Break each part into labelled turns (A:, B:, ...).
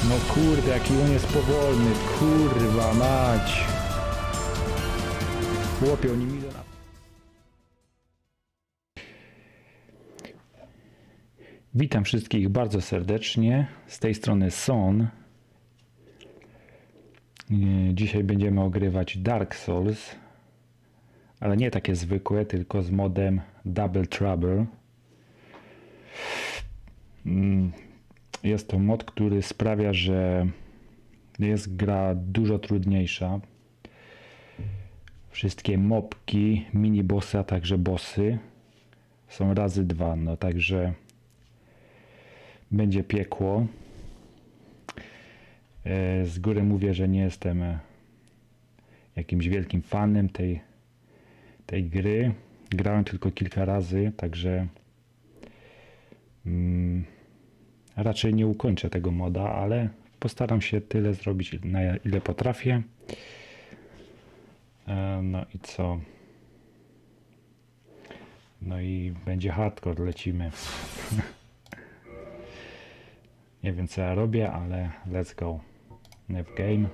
A: No kurde, jaki on jest powolny, kurwa mać. Chłopie, oni mi na... Witam wszystkich bardzo serdecznie, z tej strony Son. Dzisiaj będziemy ogrywać Dark Souls, ale nie takie zwykłe, tylko z modem Double Trouble. Jest to mod, który sprawia, że jest gra dużo trudniejsza. Wszystkie mobki, mini-bossy, a także bossy są razy 2, no także będzie piekło. Z góry mówię, że nie jestem jakimś wielkim fanem tej gry. Grałem tylko kilka razy, także raczej nie ukończę tego moda, ale postaram się tyle zrobić, na ile potrafię. No i co? No i będzie hardcore, lecimy. Nie wiem, co ja robię, ale let's go. Nev game.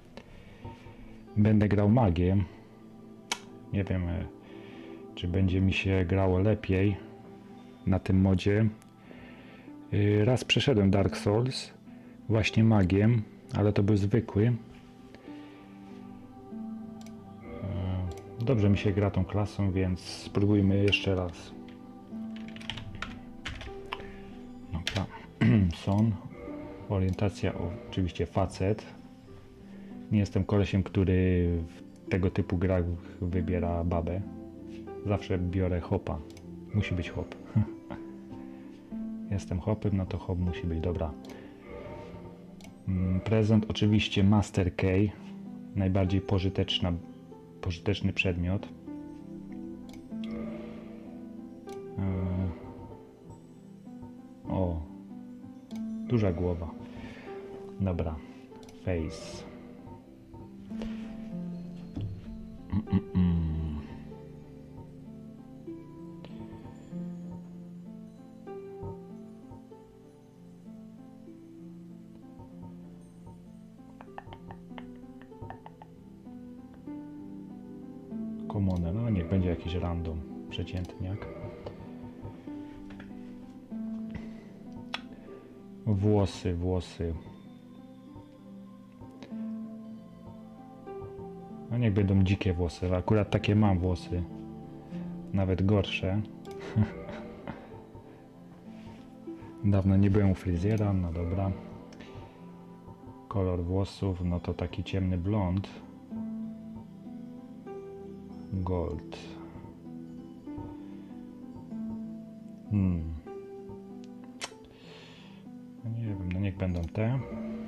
A: Będę grał magię. Nie wiem, czy będzie mi się grało lepiej na tym modzie. Raz przeszedłem Dark Souls właśnie magiem, ale to był zwykły. Dobrze mi się gra tą klasą, więc spróbujmy jeszcze raz. Dobra. Son. Orientacja oczywiście facet. Nie jestem kolesiem, który w tego typu grach wybiera babę. Zawsze biorę hopa. Musi być hop. Jestem hopem, no to hop musi być, dobra. Prezent oczywiście Master Key. Najbardziej pożyteczny przedmiot. O, duża głowa. Dobra, face. Common, no niech będzie jakiś random, przeciętniak. Włosy. No niech będą dzikie włosy, akurat takie mam włosy. Nawet gorsze. Dawno nie byłem u fryzjera, no dobra. Kolor włosów, no to taki ciemny blond. Gold. No nie wiem, no niech będą te.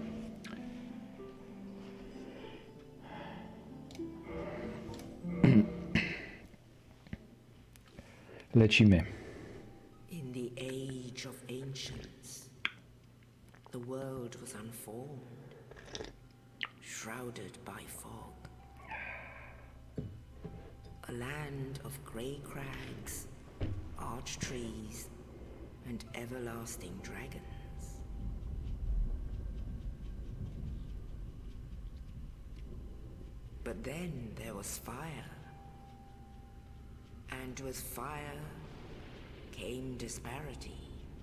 A: Lecimy.
B: In the age of ancients, the world was unformed, shrouded by fog. A land of grey crags, arch trees, and everlasting dragons. But then there was fire, and with fire came disparity.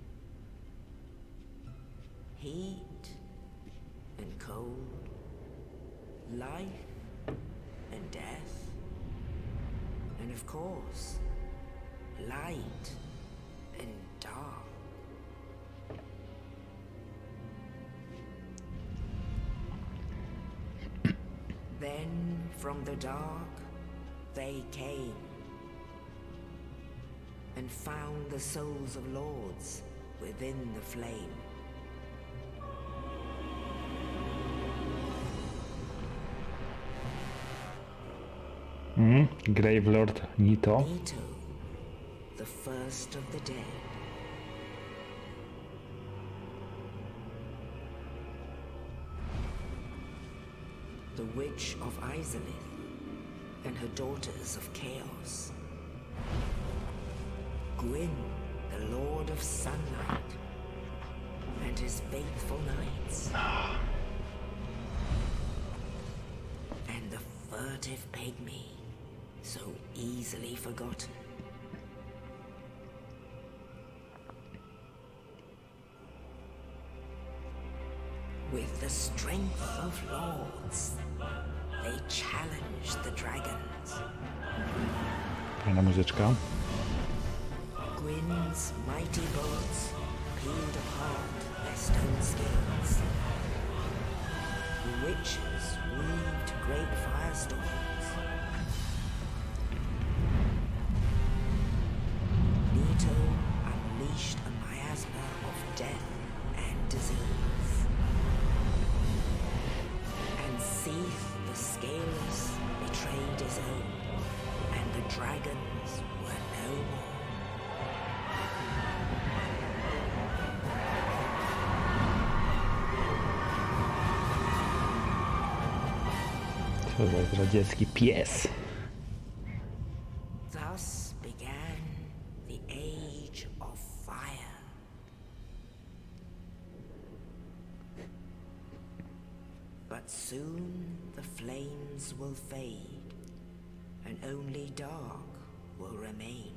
B: Heat and cold, life and death, and of course, light and dark. Then from the dark they came and found the souls of lords within the flame.
A: Gravelord Nito.
B: Nito, the first of the dead. The Witch of Izalith and her daughters of Chaos. Gwyn, the Lord of Sunlight, and and his faithful knights. And the furtive pygmy, so easily forgotten. With the strength of lords, they challenged the dragons.
A: Fajna muzyczka.
B: Gwyn's mighty bullets peeled apart their stone scales. The witches weaved great firestorms. Leto unleashed a miasma of death and disease. And Seath the Scaleless betrayed his own, and the dragons were no more.
A: Co za zdradziecki pies.
B: Thus began the Age of Fire. But soon the flames will fade, and only dark will remain.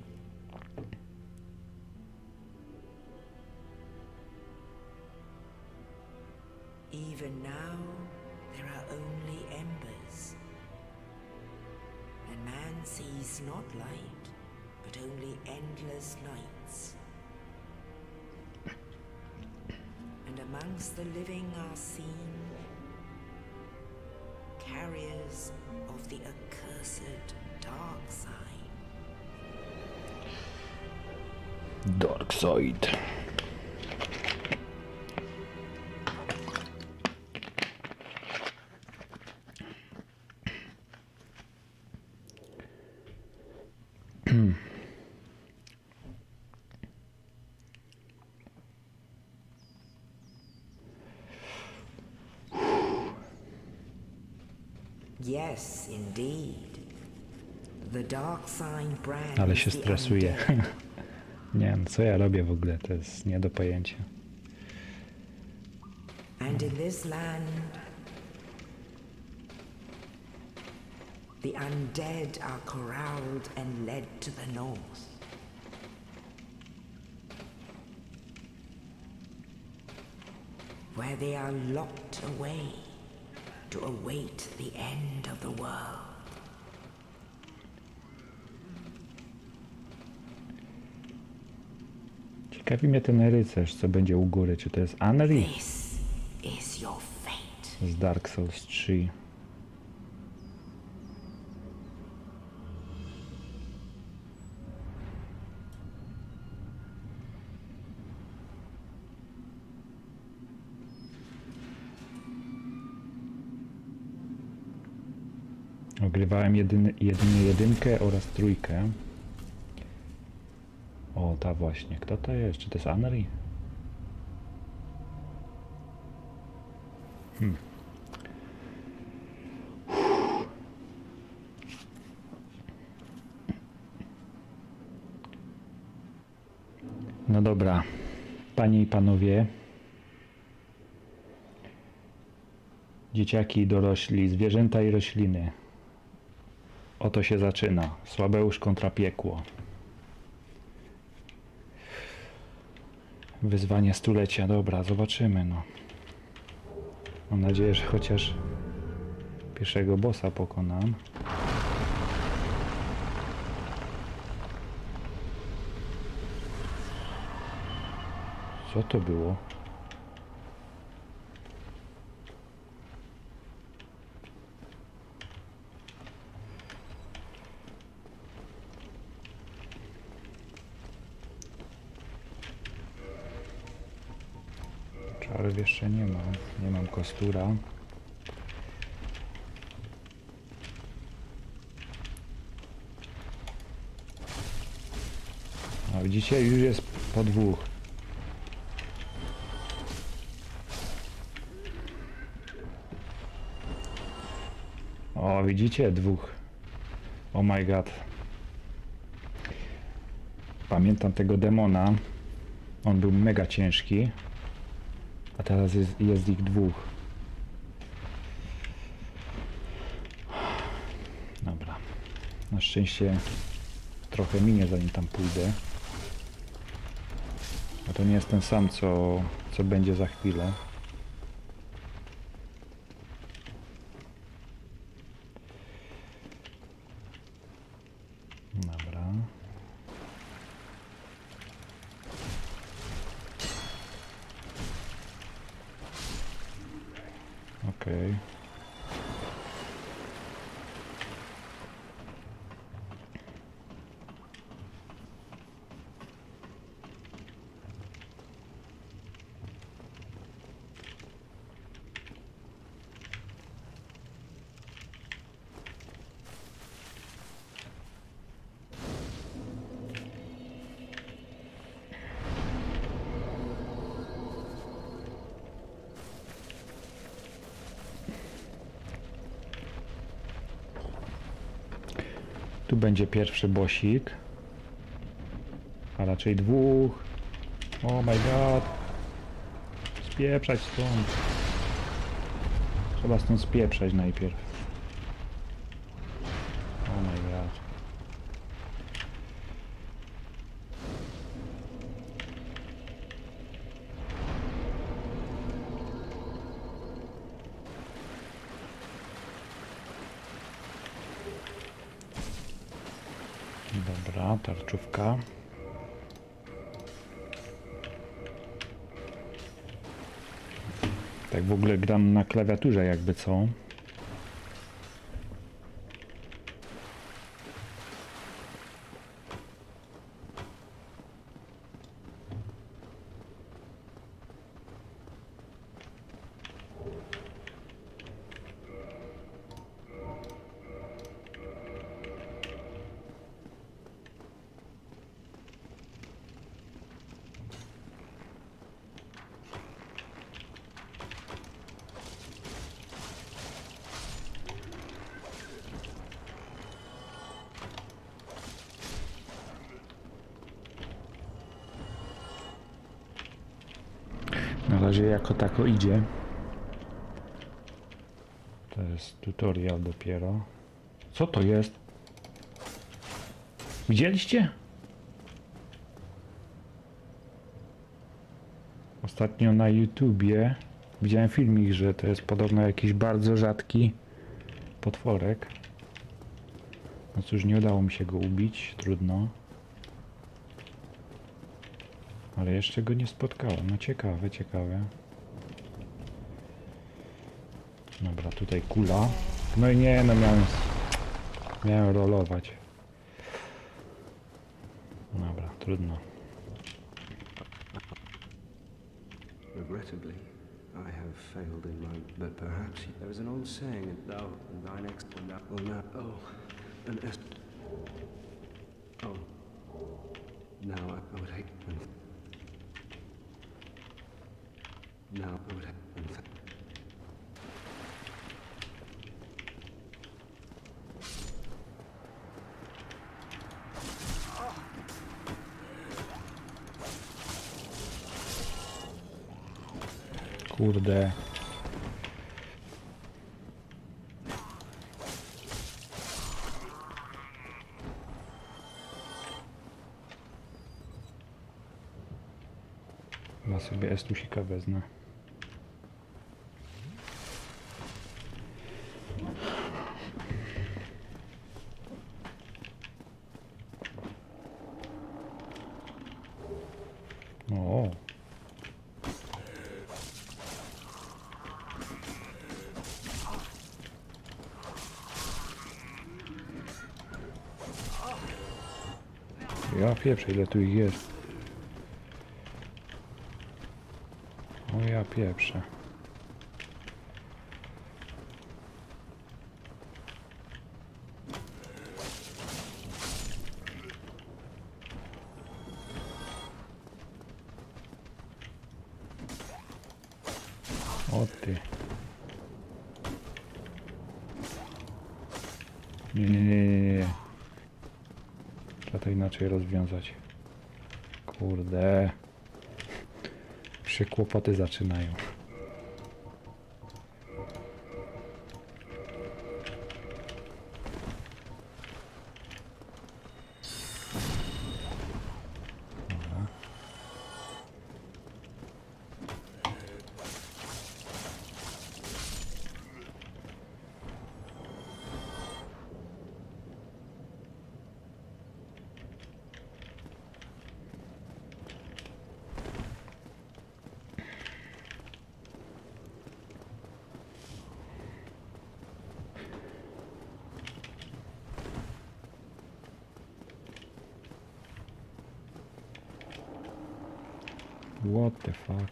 B: Even now, there are only embers, and man sees not light, but only endless nights. And amongst the living are seen carriers of the accursed dark side.
A: Dark side.
B: Yes, indeed. The dark sign brand.
A: Ale się
B: is the
A: stresuję.
B: undead.
A: Nie wiem, co ja robię w ogóle, to jest nie do pojęcia.
B: And in this land, the undead are corralled and led to the north. Where they are locked away to await the end of the world.
A: Ciekawi mnie ten rycerz, co będzie u góry. Czy to jest Anri
B: This is your fate.
A: z Dark Souls 3? Ogrywałem jedynie jedynkę oraz trójkę. O, ta właśnie. Kto to jest? Czy to jest Anri? No dobra. Panie i panowie. Dzieciaki i dorośli, zwierzęta i rośliny. Oto się zaczyna. Słabeusz kontra piekło. Wyzwanie stulecia. Dobra, zobaczymy, no. Mam nadzieję, że chociaż pierwszego bossa pokonam. Co to było? Czarów jeszcze nie mam. Nie mam kostura. A widzicie, już jest po dwóch. O, widzicie? Dwóch. Oh my god. Pamiętam tego demona. On był mega ciężki. A teraz jest ich dwóch. Dobra. Na szczęście trochę minie, zanim tam pójdę. A to nie jest ten sam, co będzie za chwilę. Dobra. Okej. Tu będzie pierwszy bossik. A raczej dwóch. Oh my god. Spieprzać stąd. Trzeba stąd spieprzać najpierw. Oh my god. Dobra, tarczówka. Tak w ogóle gram na klawiaturze jakby co. Na razie jako tako idzie. To jest tutorial dopiero. Co to jest? Widzieliście? Ostatnio na YouTubie widziałem filmik, że to jest podobno jakiś bardzo rzadki potworek. No cóż, nie udało mi się go ubić, trudno. Ale jeszcze go nie spotkałem. No ciekawe, ciekawe. Dobra, tutaj kula. No i nie, no miałem rolować. Dobra, trudno.
C: Regrettably, I have failed in my... But perhaps there is an old saying, thou and thine ex... Well, now... Oh, an es... Oh. Now I would hate... Now I would hate...
A: Kurde. Ja sobie estusika wezmę. O. Ja pieprzę, ile tu ich jest. O ja pieprzę. O ty. Nie. Trzeba to inaczej rozwiązać. Kurde. się kłopoty zaczynają. What the fuck?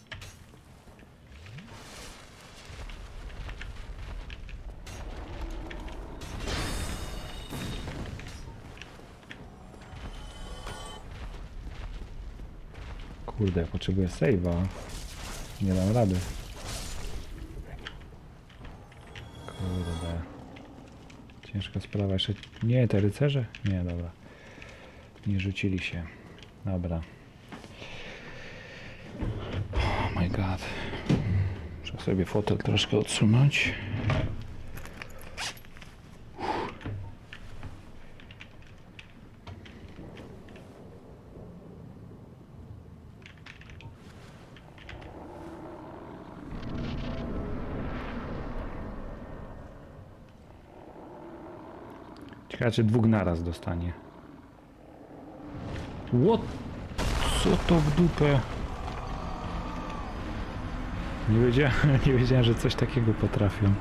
A: Kurde, potrzebuję save'a. Nie dam rady. Kurde. Ciężka sprawa. Jeszcze... Nie, te rycerze? Nie, dobra. Nie rzucili się. Dobra. Oh my god. Muszę sobie fotel troszkę odsunąć. Ciekawe, czy dwóch naraz dostanie. What? Co to w dupę? Nie wiedziałem, że coś takiego potrafią.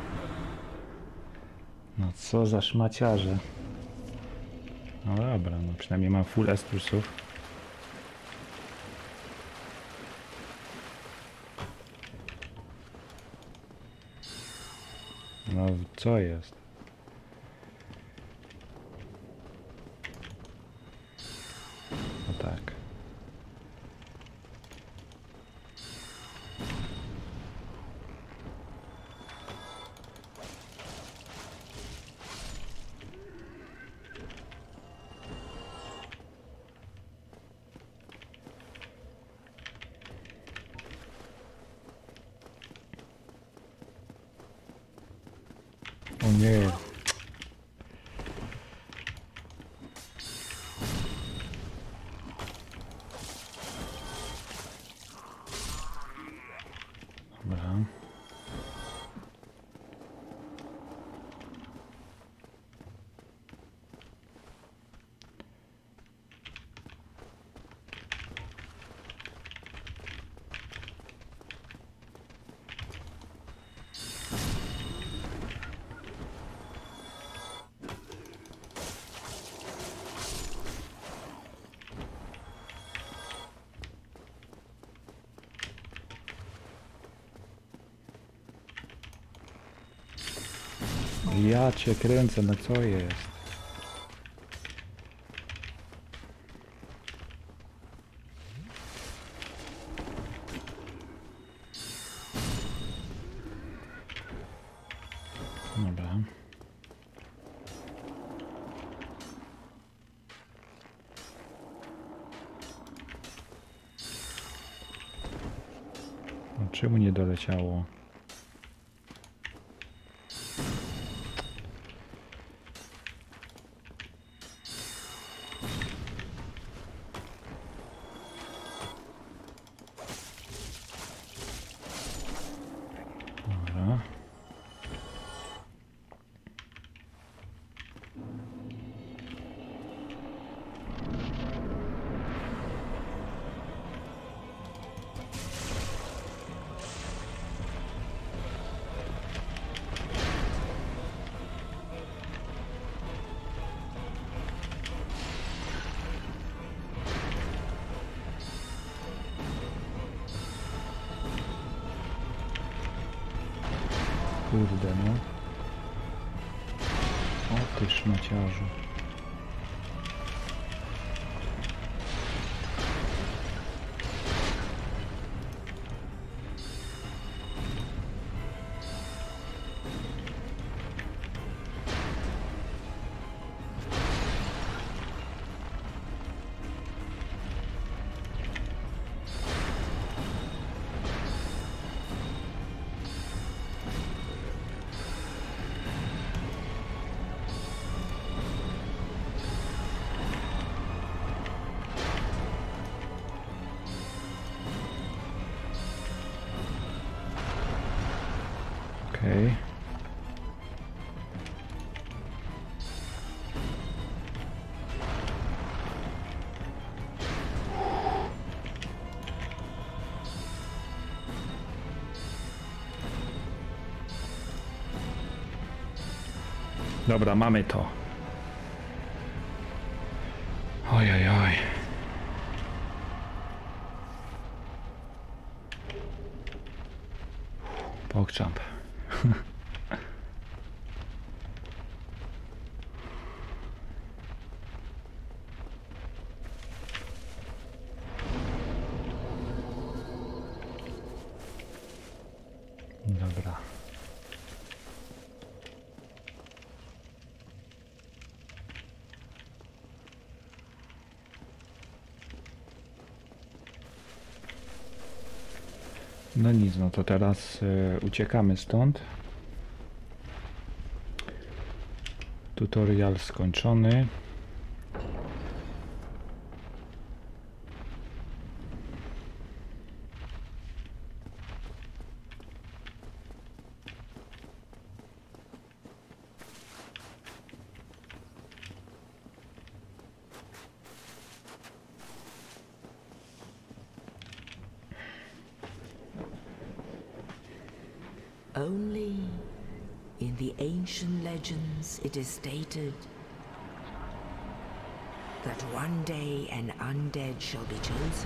A: No co za szmaciarze. No dobra, no przynajmniej mam full estrusów. No co jest? No tak. O nie. Dobra. Ja cię kręcę, no co jest? Dobra. No, czemu nie doleciało? Dobra. Kurde, no. O ty szmaciarzu. Okej. Dobra, mamy to. Oj, oj, oj. Pogchamp. Dobra. No nic, no to teraz uciekamy stąd. Tutorial skończony.
B: Only in the ancient legends it is stated that one day an undead shall be chosen.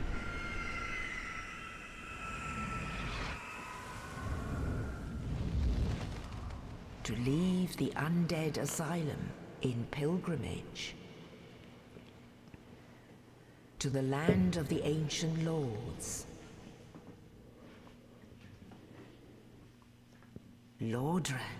B: To leave the undead asylum in pilgrimage to the land of the ancient lords. Lordran.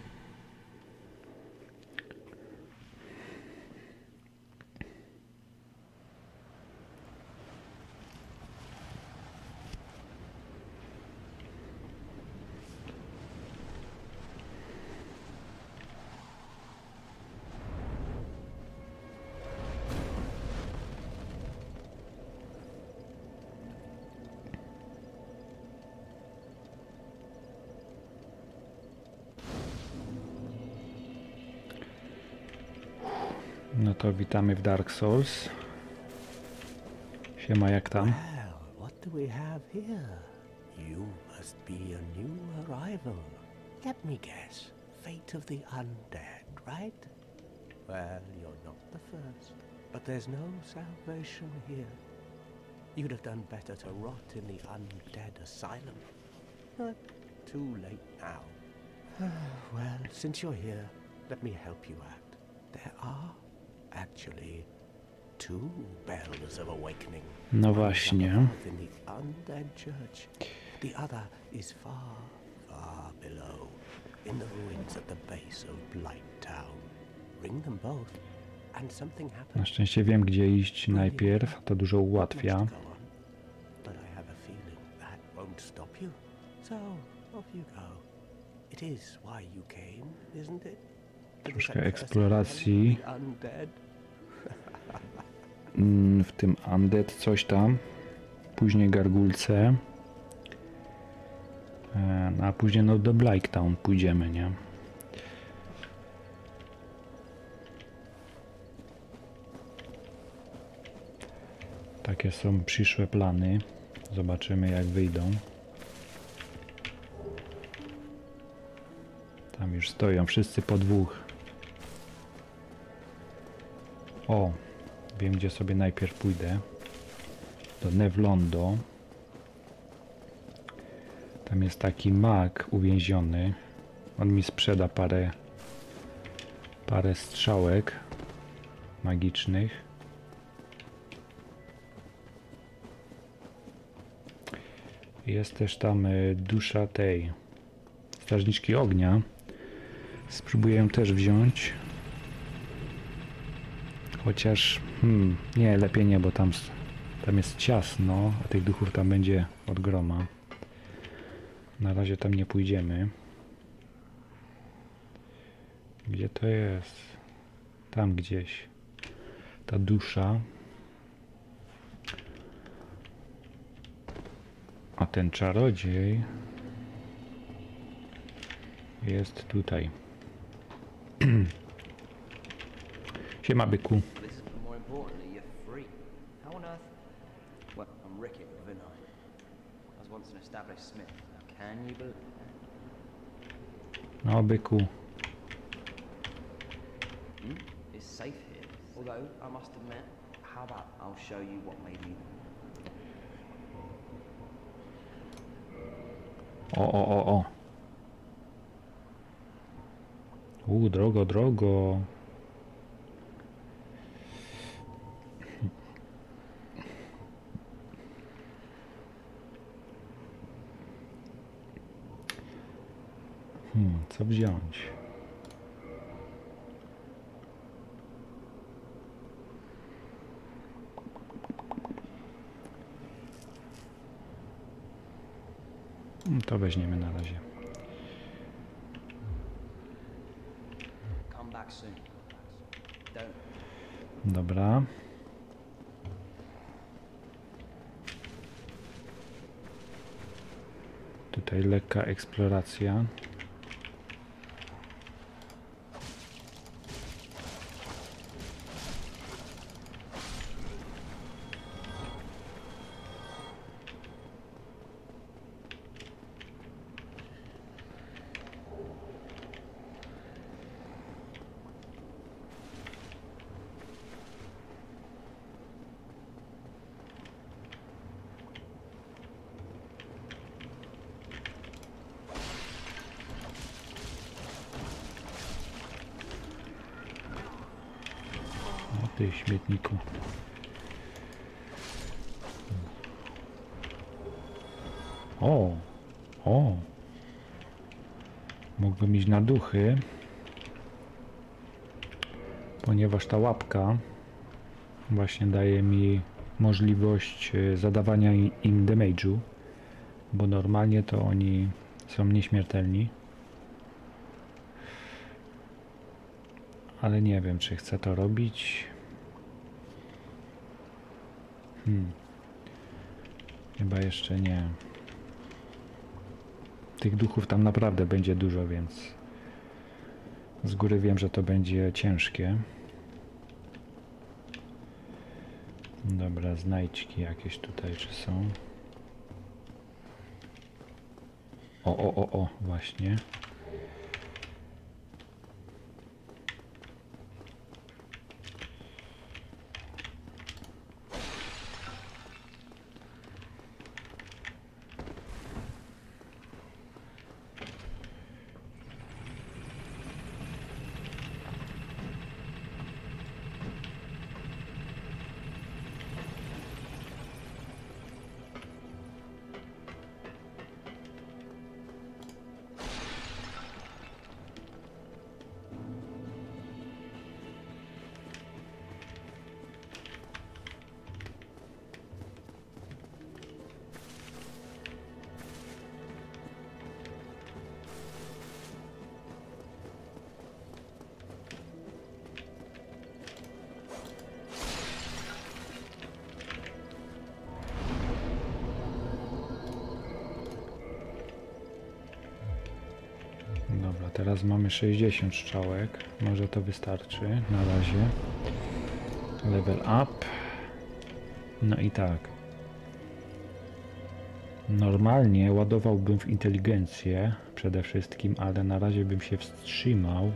A: No to witamy w Dark Souls. Siema, jak tam?
D: Well, what do we have here? You must be a new arrival. Let me guess. Fate of the undead, right? Well, you're not the first. But there's no salvation here. You'd have done better to rot in the undead asylum. But too late now. Well, since you're here, let me help you out. There are actually two bells of awakening.
A: No
D: One is
A: właśnie.
D: up above in the undead church. The other is far, far below, in the ruins at the base of Blight Town. Ring them both, and something
A: Na
D: happens.
A: szczęście wiem, gdzie iść najpierw. To dużo
D: Must
A: ułatwia.
D: go on, but I have a feeling that won't stop you. So off you go. It is why you came, isn't it? To this
A: Troszkę
D: accursed
A: eksploracji.
D: land of the undead.
A: W tym Undead coś tam. Później Gargulce. No, a później no do Blighttown pójdziemy, nie? Takie są przyszłe plany. Zobaczymy, jak wyjdą. Tam już stoją wszyscy po dwóch. O, wiem, gdzie sobie najpierw pójdę. Do Nevlondo. Tam jest taki mag uwięziony. On mi sprzeda parę strzałek magicznych. Jest też tam dusza tej strażniczki ognia. Spróbuję ją też wziąć. Chociaż nie, lepiej nie, bo tam jest ciasno, a tych duchów tam będzie od groma. Na razie tam nie pójdziemy. Gdzie to jest? Tam gdzieś. Ta dusza. A ten czarodziej. Jest tutaj. Siema, byku.
E: This is more importantly, you're free. How on earth? Well, I'm Rickett with Vinay. I was once an established smith. Now, can you believe?
A: No, byku.
E: It's safe here. Although, I must admit, how about I'll show you what made me.
A: O. Drogo, drogo. Co wziąć? To weźmiemy na razie.
E: Come back soon. Don't.
A: Dobra. Tutaj lekka eksploracja. Ty śmietniku. O! Mógłbym iść na duchy, ponieważ ta łapka właśnie daje mi możliwość zadawania im damage'u, bo normalnie to oni są nieśmiertelni. Ale nie wiem, czy chcę to robić. Chyba jeszcze nie. Tych duchów tam naprawdę będzie dużo, więc z góry wiem, że to będzie ciężkie. Dobra, znajdźki jakieś tutaj czy są? O, właśnie. Dobra, teraz mamy 60 strzałek. Może to wystarczy na razie. Level up. No i tak. Normalnie ładowałbym w inteligencję przede wszystkim, ale na razie bym się wstrzymał.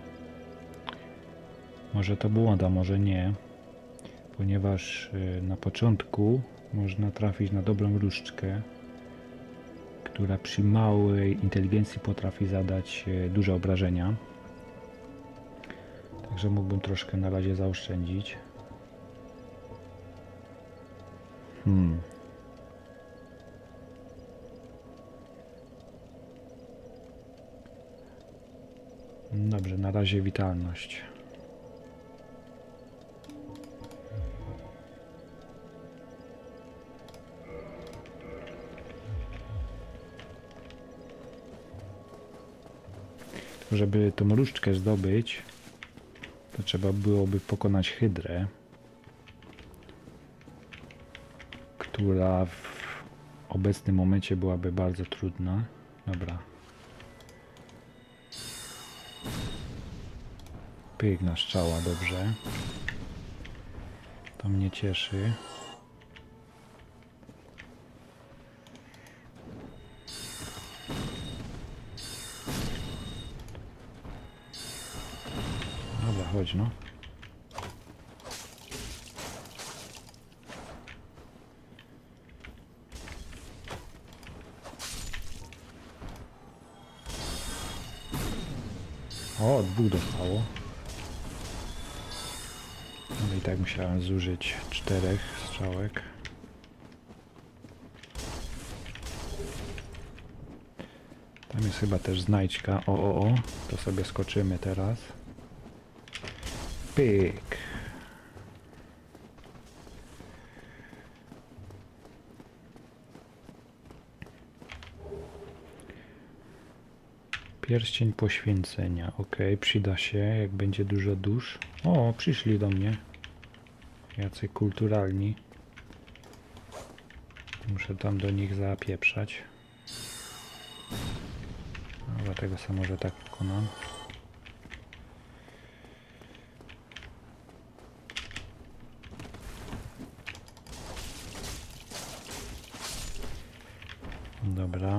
A: Może to błąd, a może nie. Ponieważ na początku można trafić na dobrą różdżkę, która przy małej inteligencji potrafi zadać duże obrażenia. Także mógłbym troszkę na razie zaoszczędzić. Dobrze, na razie witalność. Żeby tą różdżkę zdobyć, to trzeba byłoby pokonać hydrę, która w obecnym momencie byłaby bardzo trudna. Dobra. Pyk na strzała, dobrze. To mnie cieszy. Dobra, chodź no. O, 2 dostało. No i tak musiałem zużyć 4 strzałek. Tam jest chyba też znajdźka. O. To sobie skoczymy teraz. Pyk. Pierścień poświęcenia. Ok, przyda się, jak będzie dużo dusz. O, przyszli do mnie. Jacy kulturalni. Muszę tam do nich zapieprzać. Dobra, tego samo, że tak pokonam. Dobra.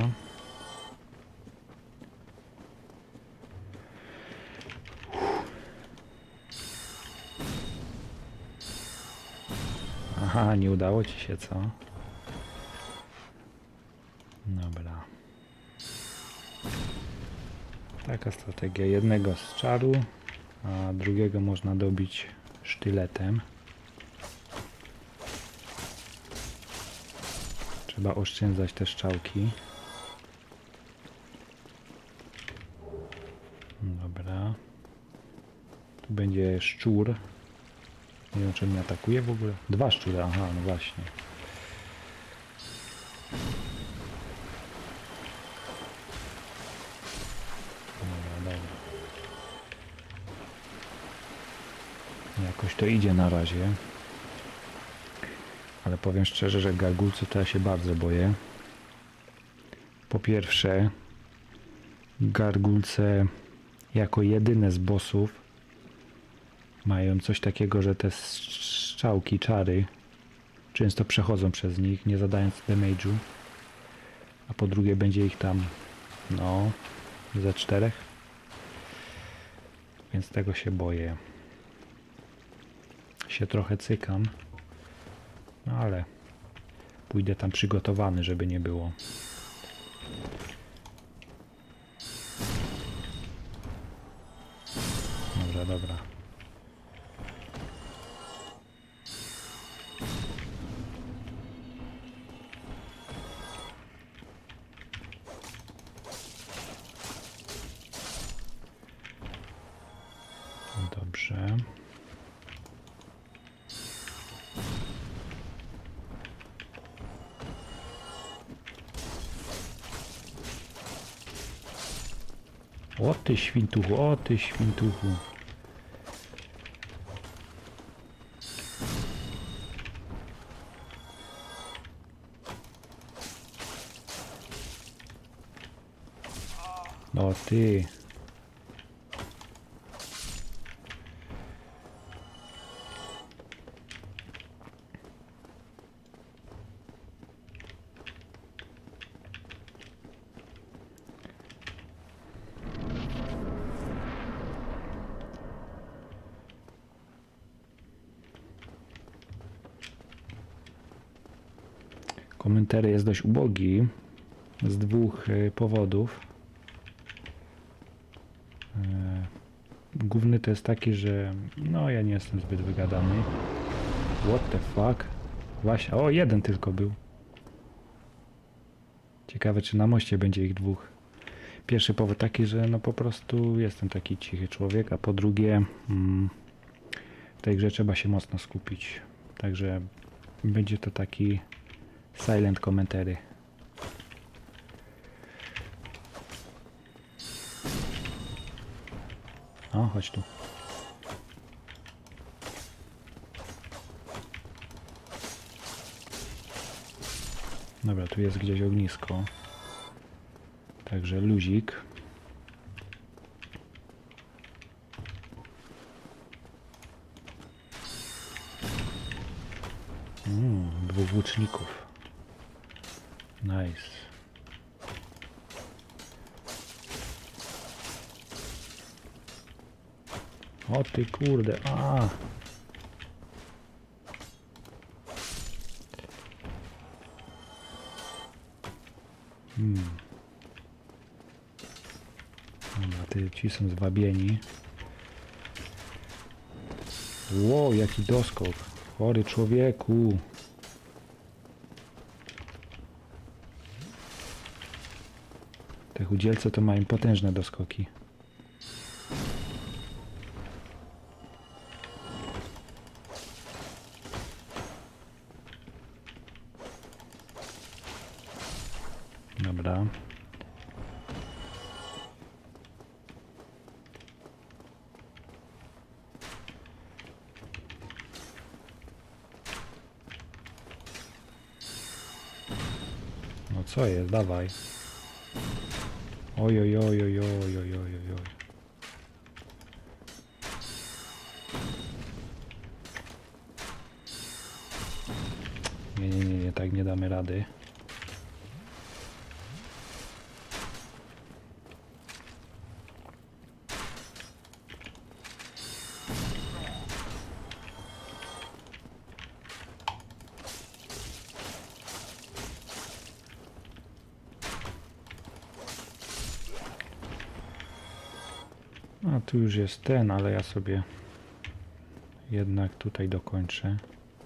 A: Aha, nie udało ci się, co? Dobra. Taka strategia. Jednego z czaru, a drugiego można dobić sztyletem. Trzeba oszczędzać te strzałki. Dobra. Tu będzie szczur. Nie wiem, czy mnie atakuje w ogóle. 2 szczury, aha, no właśnie. Dobra. Jakoś to idzie na razie. Ale powiem szczerze, że gargulców to ja się bardzo boję. Po pierwsze, gargulce jako jedyne z bossów mają coś takiego, że te strzałki, czary często przechodzą przez nich, nie zadając damage'u. A po drugie będzie ich tam, no, ze 4. Więc tego się boję. Się trochę cykam. No ale pójdę tam przygotowany, żeby nie było. Dobra. Dobrze. O ty świntuchu, o ty świntuchu. O ty. Komentarz jest dość ubogi z 2 powodów. Główny to jest taki, że no ja nie jestem zbyt wygadany. What the fuck? Właśnie, o, 1 tylko był. Ciekawe, czy na moście będzie ich 2. Pierwszy powód taki, że no po prostu jestem taki cichy człowiek, a po drugie w tej grze trzeba się mocno skupić. Także będzie to taki silent commentary. O, chodź tu. Dobra, tu jest gdzieś ognisko. Także luzik. Dwóch łuczników. Nice. O ty kurde, a. Dobra, ci są zwabieni. Wow, jaki doskok. Chory człowieku. Te chudzielce to mają potężne doskoki. Dobra. No co jest? Dawaj. Oj, oj, oj, oj, oj, oj, oj, oj. Nie, tak nie damy rady. A tu już jest ten, ale ja sobie jednak tutaj dokończę.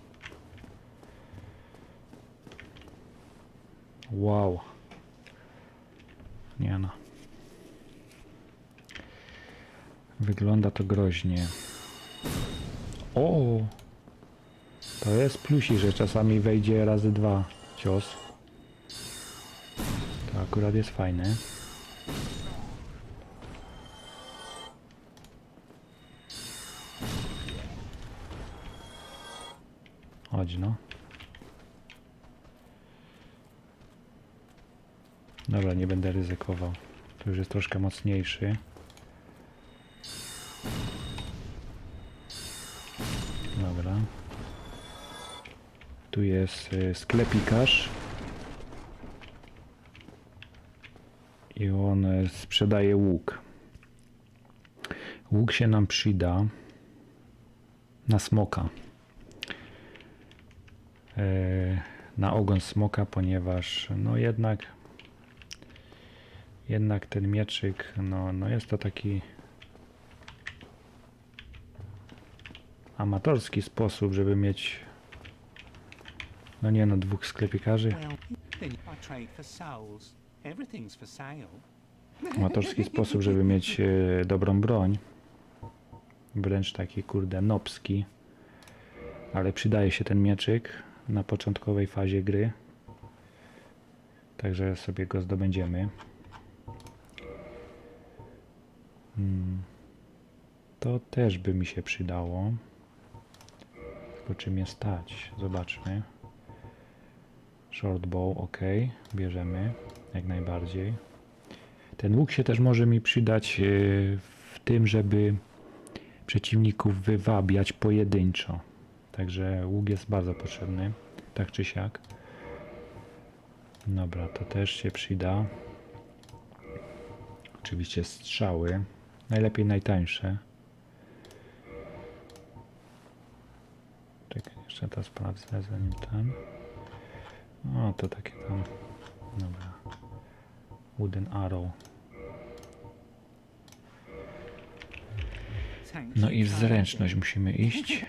A: Wow. Nie no. Wygląda to groźnie. O! To jest plusik, że czasami wejdzie razy dwa cios. To akurat jest fajne. Chodź no. Dobra, nie będę ryzykował. To już jest troszkę mocniejszy. Dobra. Tu jest sklepikarz. I on sprzedaje łuk. Łuk się nam przyda na smoka. Na ogon smoka, ponieważ no jednak ten mieczyk, no jest to taki amatorski sposób, żeby mieć dwóch sklepikarzy. Amatorski sposób, żeby mieć dobrą broń. Wręcz taki kurde nobski. Ale przydaje się ten mieczyk na początkowej fazie gry. Także sobie go zdobędziemy. To też by mi się przydało. Tylko czy mnie stać? Zobaczmy. Short bow, ok. Bierzemy. Jak najbardziej. Ten łuk się też może mi przydać w tym, żeby przeciwników wywabiać pojedynczo. Także łuk jest bardzo potrzebny. Tak czy siak. Dobra, to też się przyda. Oczywiście strzały. Najlepiej najtańsze. Czekaj, jeszcze to sprawdzę zanim tam. O, to takie tam. Dobra. Wooden arrow. No i w zręczność musimy iść.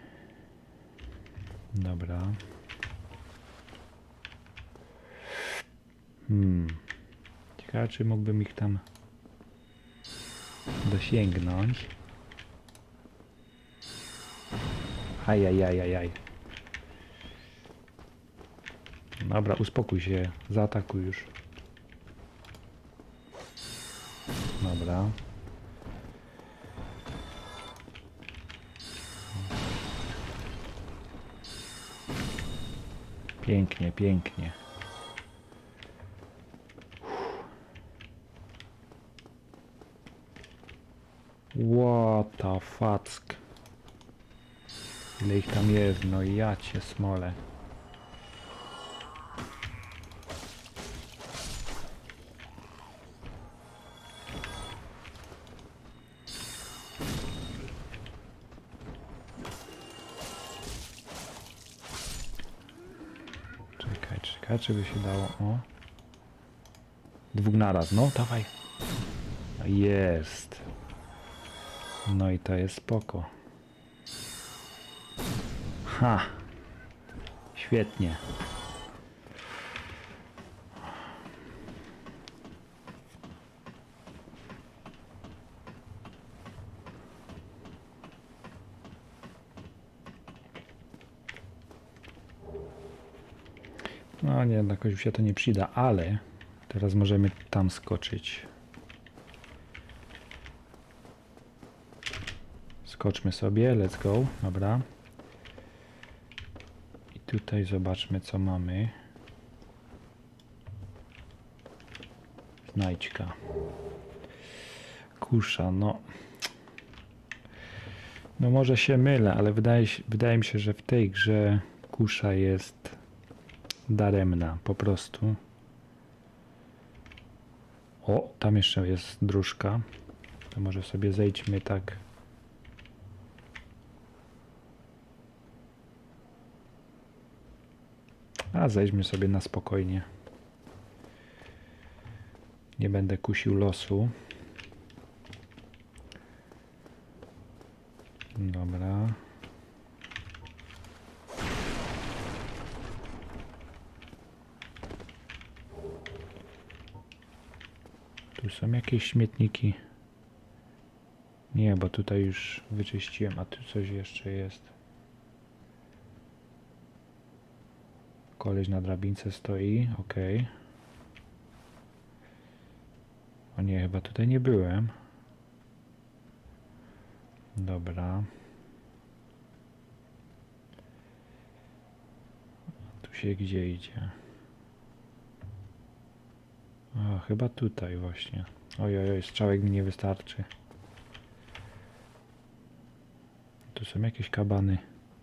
A: Dobra. Ciekawe, czy mógłbym ich tam dosięgnąć. Ajajajajaj. Dobra, uspokój się. Zaatakuj już. Dobra. Pięknie, pięknie. What the fuck? Ile ich tam jest? No i ja cię smolę. Czekaj, czy by się dało? O. Dwóch naraz, no dawaj. Jest. No i to jest spoko. Ha! Świetnie. No nie, jakoś się to nie przyda, ale teraz możemy tam skoczyć. Skoczmy sobie, let's go, dobra. I tutaj zobaczmy, co mamy. Znajdźka. Kusza, no. No może się mylę, ale wydaje mi się, że w tej grze kusza jest daremna, po prostu. O, tam jeszcze jest dróżka. To może sobie zejdźmy tak. A zejdźmy sobie na spokojnie. Nie będę kusił losu. Dobra. Tu są jakieś śmietniki. Nie, bo tutaj już wyczyściłem, a tu coś jeszcze jest. Koleś na drabince stoi, ok. O nie, chyba tutaj nie byłem. Dobra. Tu się gdzie idzie? A, chyba tutaj właśnie. Oj, strzałek mi nie wystarczy. Tu są jakieś kabany.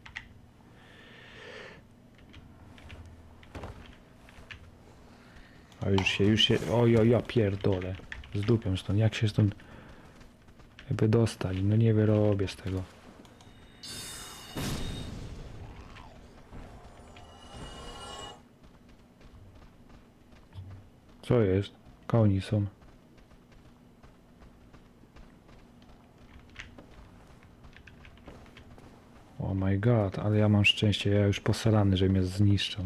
A: A już się, oj, ja pierdolę. Zdupiam stąd, jak się stąd wydostali, no nie wyrobię z tego. Co jest? Koni są. Oh my god, ale ja mam szczęście, ja już posrany, że mnie zniszczą.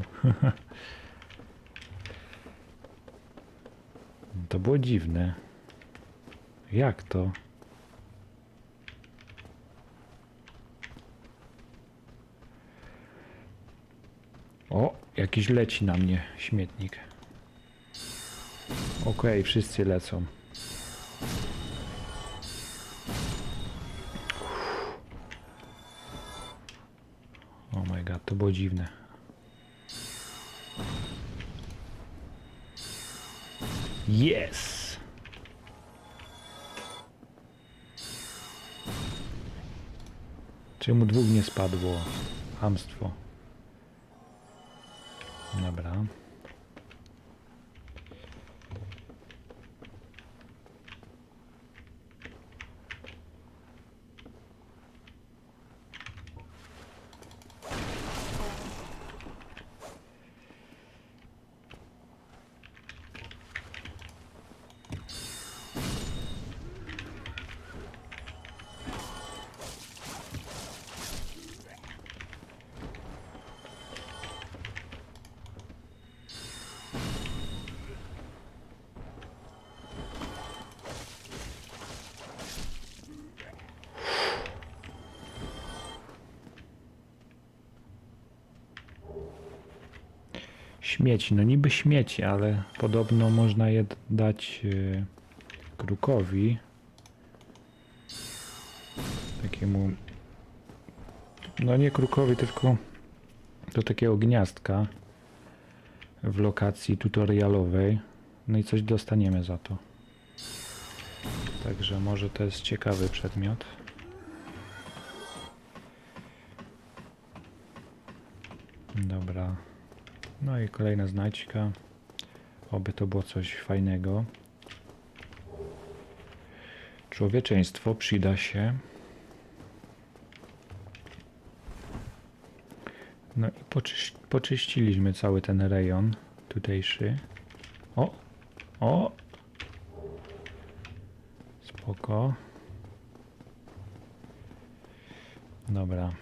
A: To było dziwne. Jak to? O, jakiś leci na mnie śmietnik. Okej, wszyscy lecą. Oh my god, to było dziwne. Yes! Czemu dwóch nie spadło? Chamstwo. Dobra. Śmieci, no niby śmieci, ale podobno można je dać krukowi. Takiemu, no nie krukowi, tylko do takiego gniazdka w lokacji tutorialowej. No i coś dostaniemy za to. Także może to jest ciekawy przedmiot. Dobra. No i kolejna znajdźka. Oby to było coś fajnego. Człowieczeństwo przyda się. No i poczyściliśmy cały ten rejon tutejszy. O! O! Spoko. Dobra.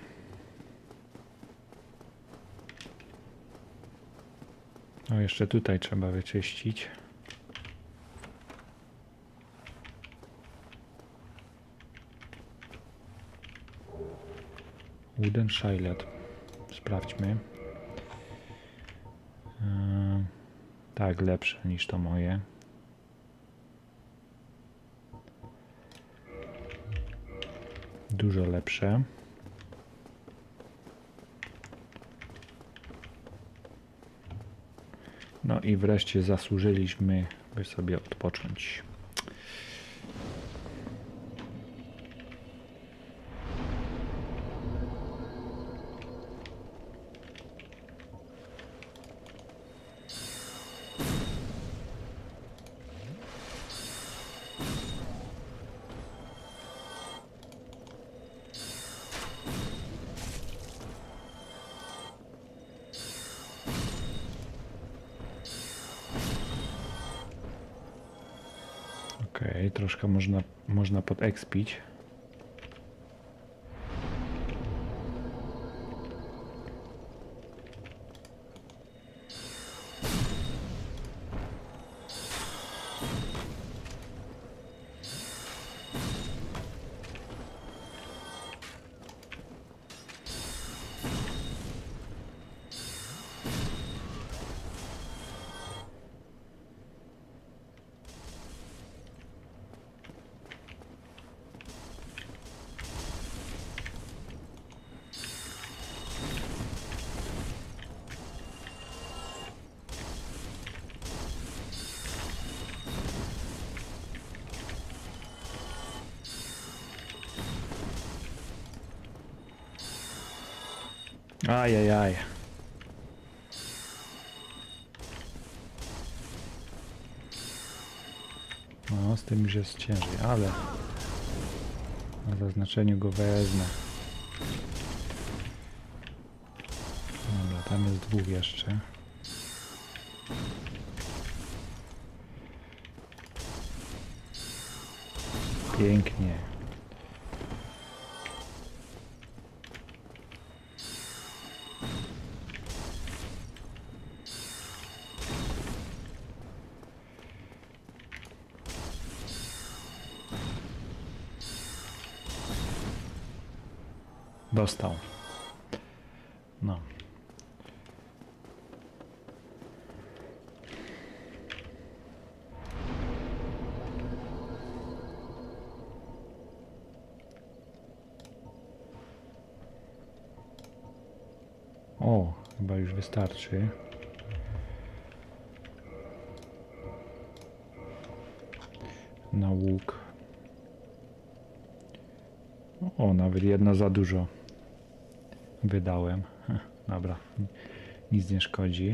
A: No jeszcze tutaj trzeba wyczyścić. Wooden Shielet. Sprawdźmy. Tak, lepsze niż to moje. Dużo lepsze. No i wreszcie zasłużyliśmy, by sobie odpocząć. Okej, troszkę można podekspić. Ajajaj. No, z tym już jest ciężej, ale na zaznaczeniu go wezmę. Dobra, tam jest dwóch jeszcze. Pięknie. Dostał. No. O, chyba już wystarczy. Na łuk. O, nawet jedna za dużo wydałem. Dobra, nic nie szkodzi.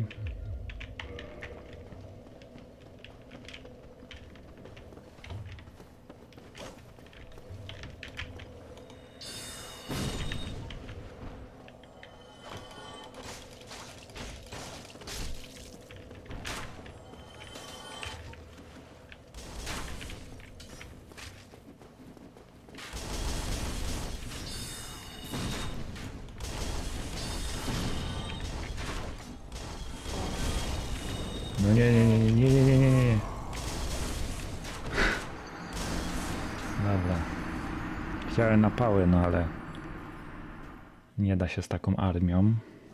A: No nie. Dobra. Chciałem na pałę, no ale nie da się z taką armią.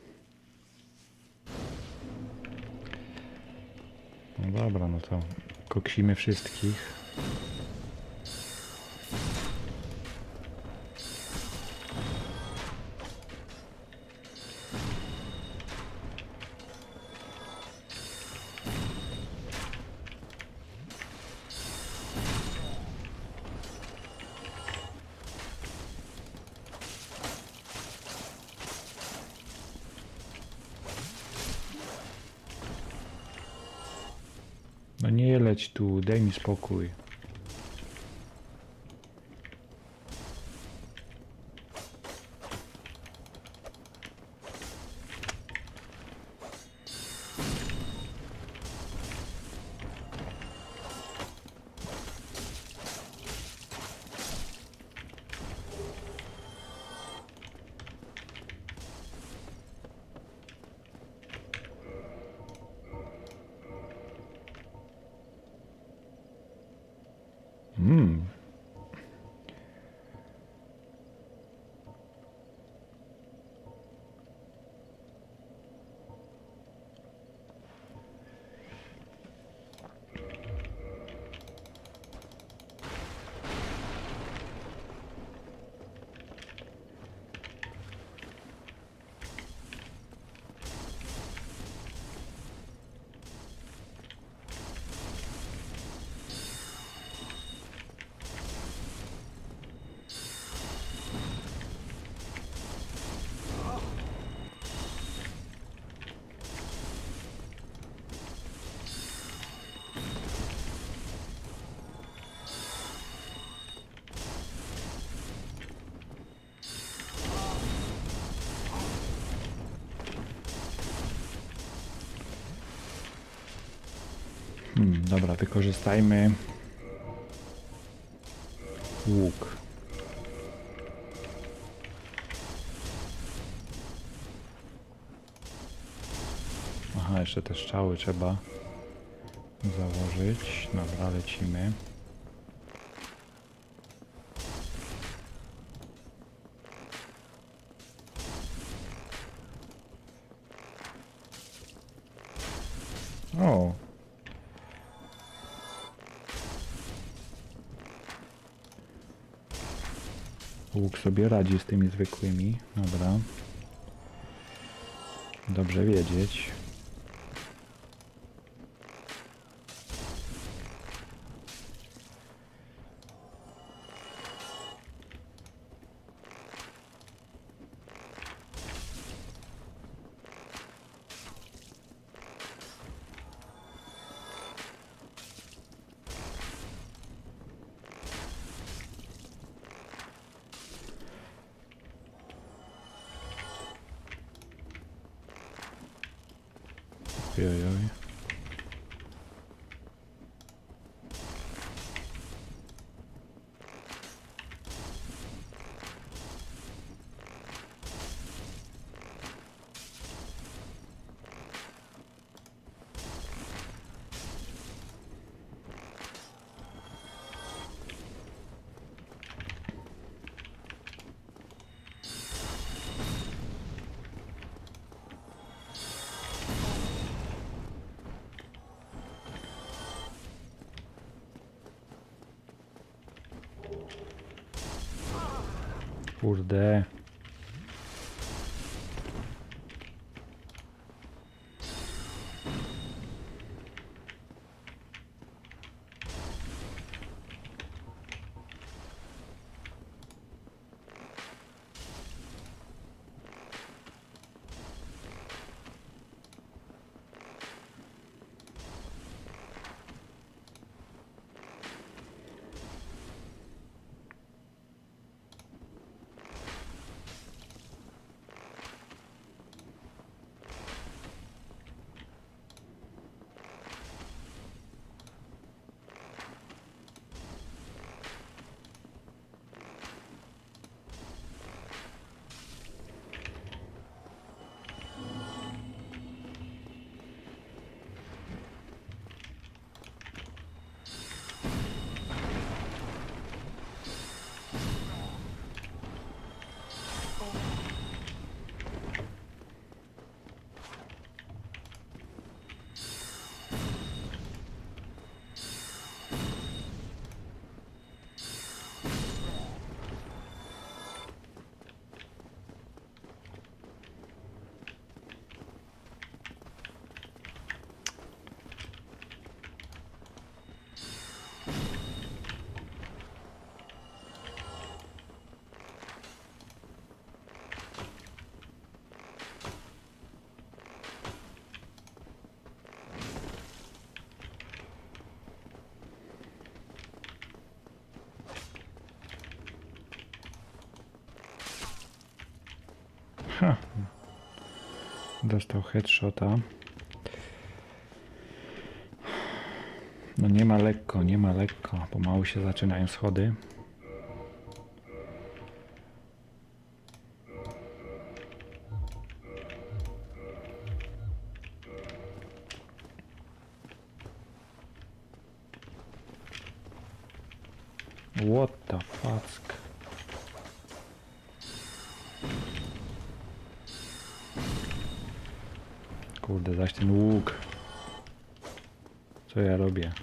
A: No dobra, no to koksimy wszystkich. No nie leć tu, daj mi spokój. Dobra, wykorzystajmy łuk. Aha, jeszcze te strzały trzeba założyć. Dobra, lecimy. O! Łuk sobie radzi z tymi zwykłymi. Dobra. Dobrze wiedzieć. Ojoj. Kurde. Ha. Dostał headshota. No nie ma lekko, nie ma lekko. Pomału się zaczynają schody. What the fuck? Kurde, zaś ten łuk. Co ja robię?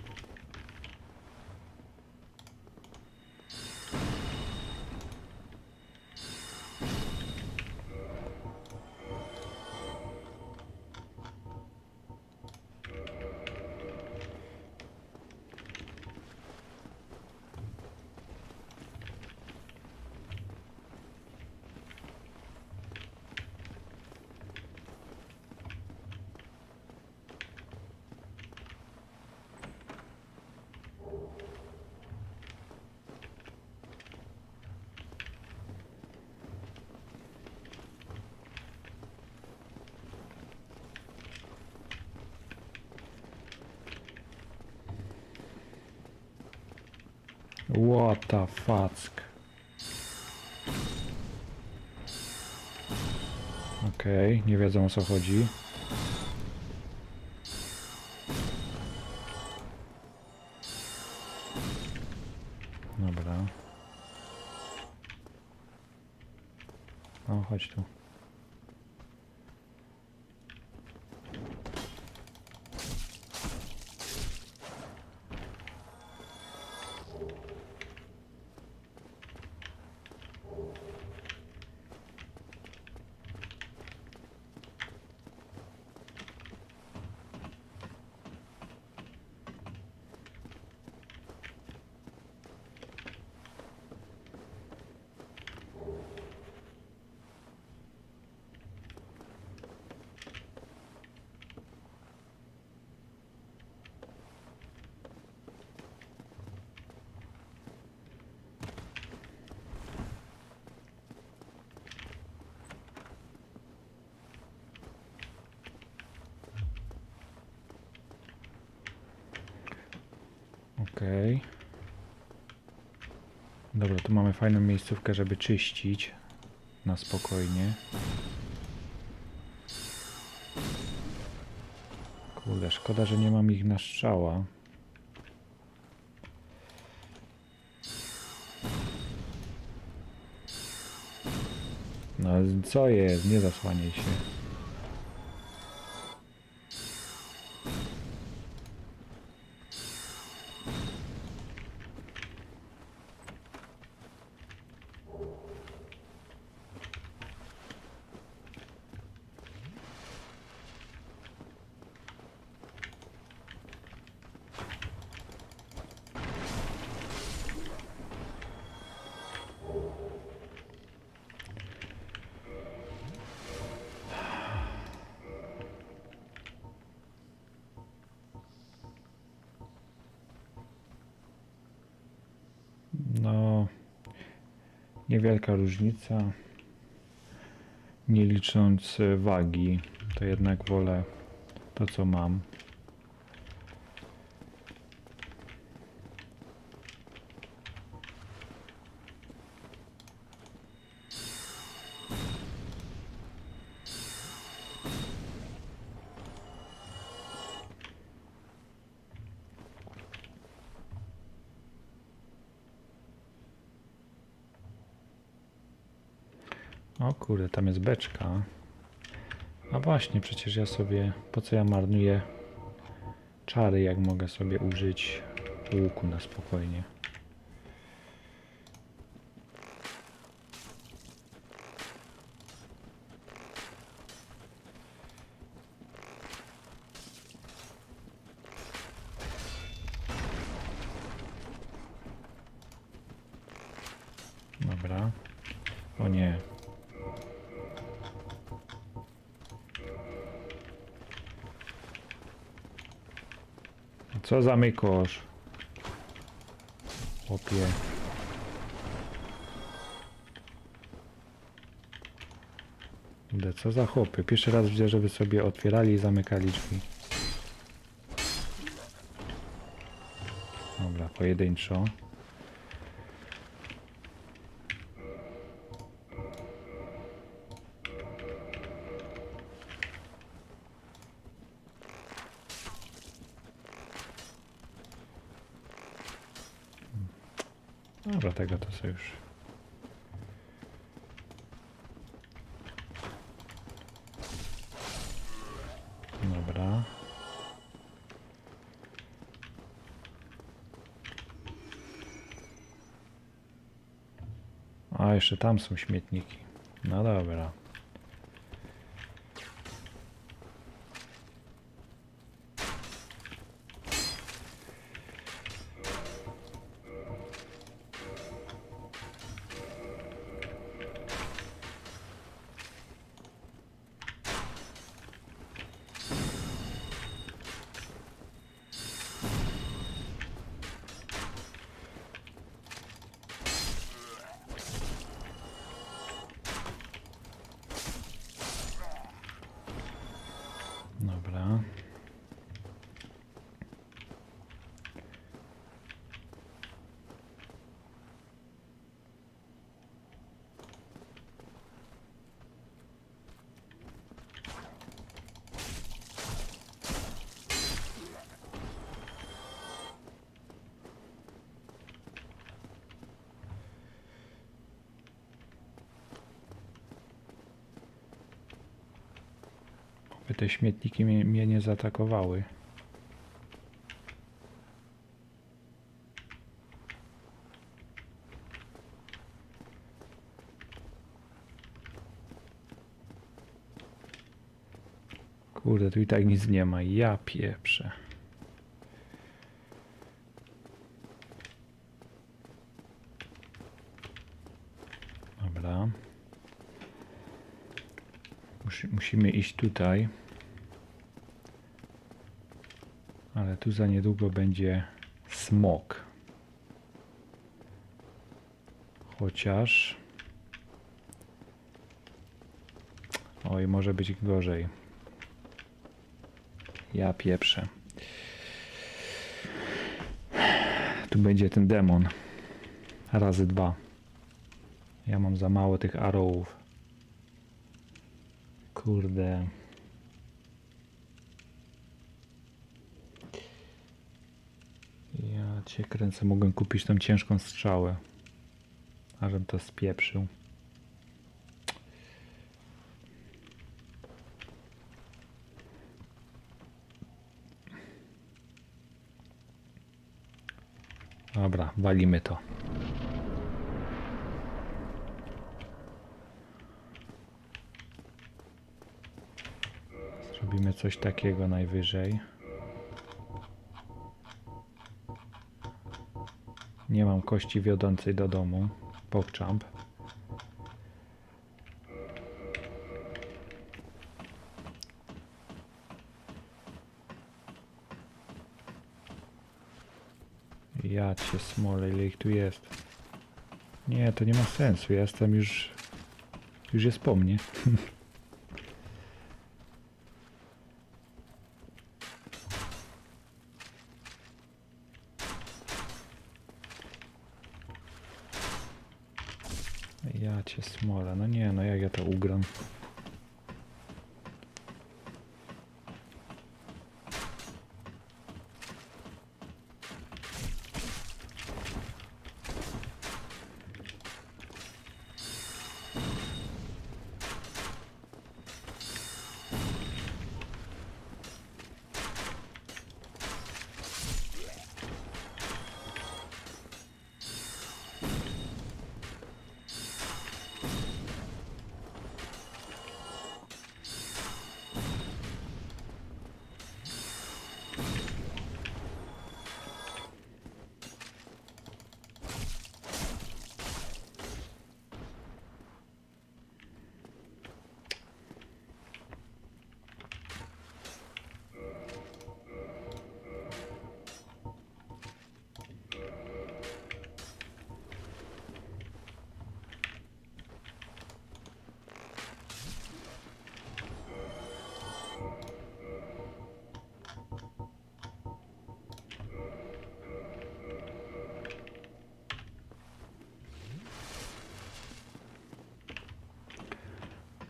A: What the fuck? Okej, nie wiedzą o co chodzi. Dobra. O, chodź tu. Okej. Dobra, tu mamy fajną miejscówkę, żeby czyścić na spokojnie. Kurde, szkoda, że nie mam ich na strzała. No co jest? Nie zasłaniaj się. No, niewielka różnica, nie licząc wagi, to jednak wolę to co mam. O kurde, tam jest beczka. A właśnie, przecież ja sobie... Po co ja marnuję czary, jak mogę sobie użyć łuku na spokojnie. Dobra. O nie. Co za mykosz? Chłopie. Kurde, co za chłopy. Pierwszy raz widzę, żeby sobie otwierali i zamykali drzwi. Dobra, pojedynczo. Dobra, tego to sobie już. Dobra. A, jeszcze tam są śmietniki. No dobra. Dobra. By te śmietniki mnie nie zaatakowały. Kurde, tu i tak nic nie ma. Ja pieprzę. Dobra. Musimy iść tutaj. Ale tu za niedługo będzie smok. Chociaż... Oj, może być gorzej. Ja pieprzę. Tu będzie ten demon. Razy 2. Ja mam za mało tych arrowów. Kurde. Ja cię kręcę. Mogłem kupić tą ciężką strzałę. Ażem to spieprzył. Dobra, walimy to. Zrobimy coś takiego najwyżej. Nie mam kości wiodącej do domu. PogChamp. Ja cię smolę, ile ich tu jest. Nie, to nie ma sensu. Ja jestem już... Już jest po mnie. Ja cię smolę. No nie, no jak ja to ugram.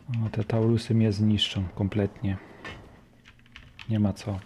A: O, te Taurusy mnie zniszczą kompletnie. Nie ma co.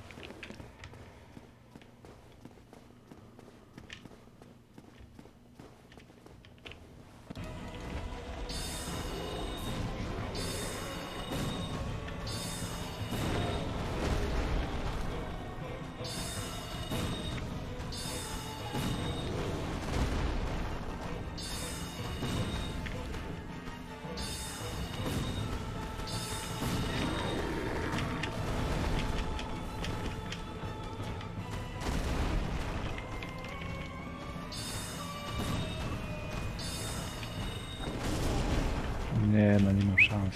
A: Nie, no nie mam szans.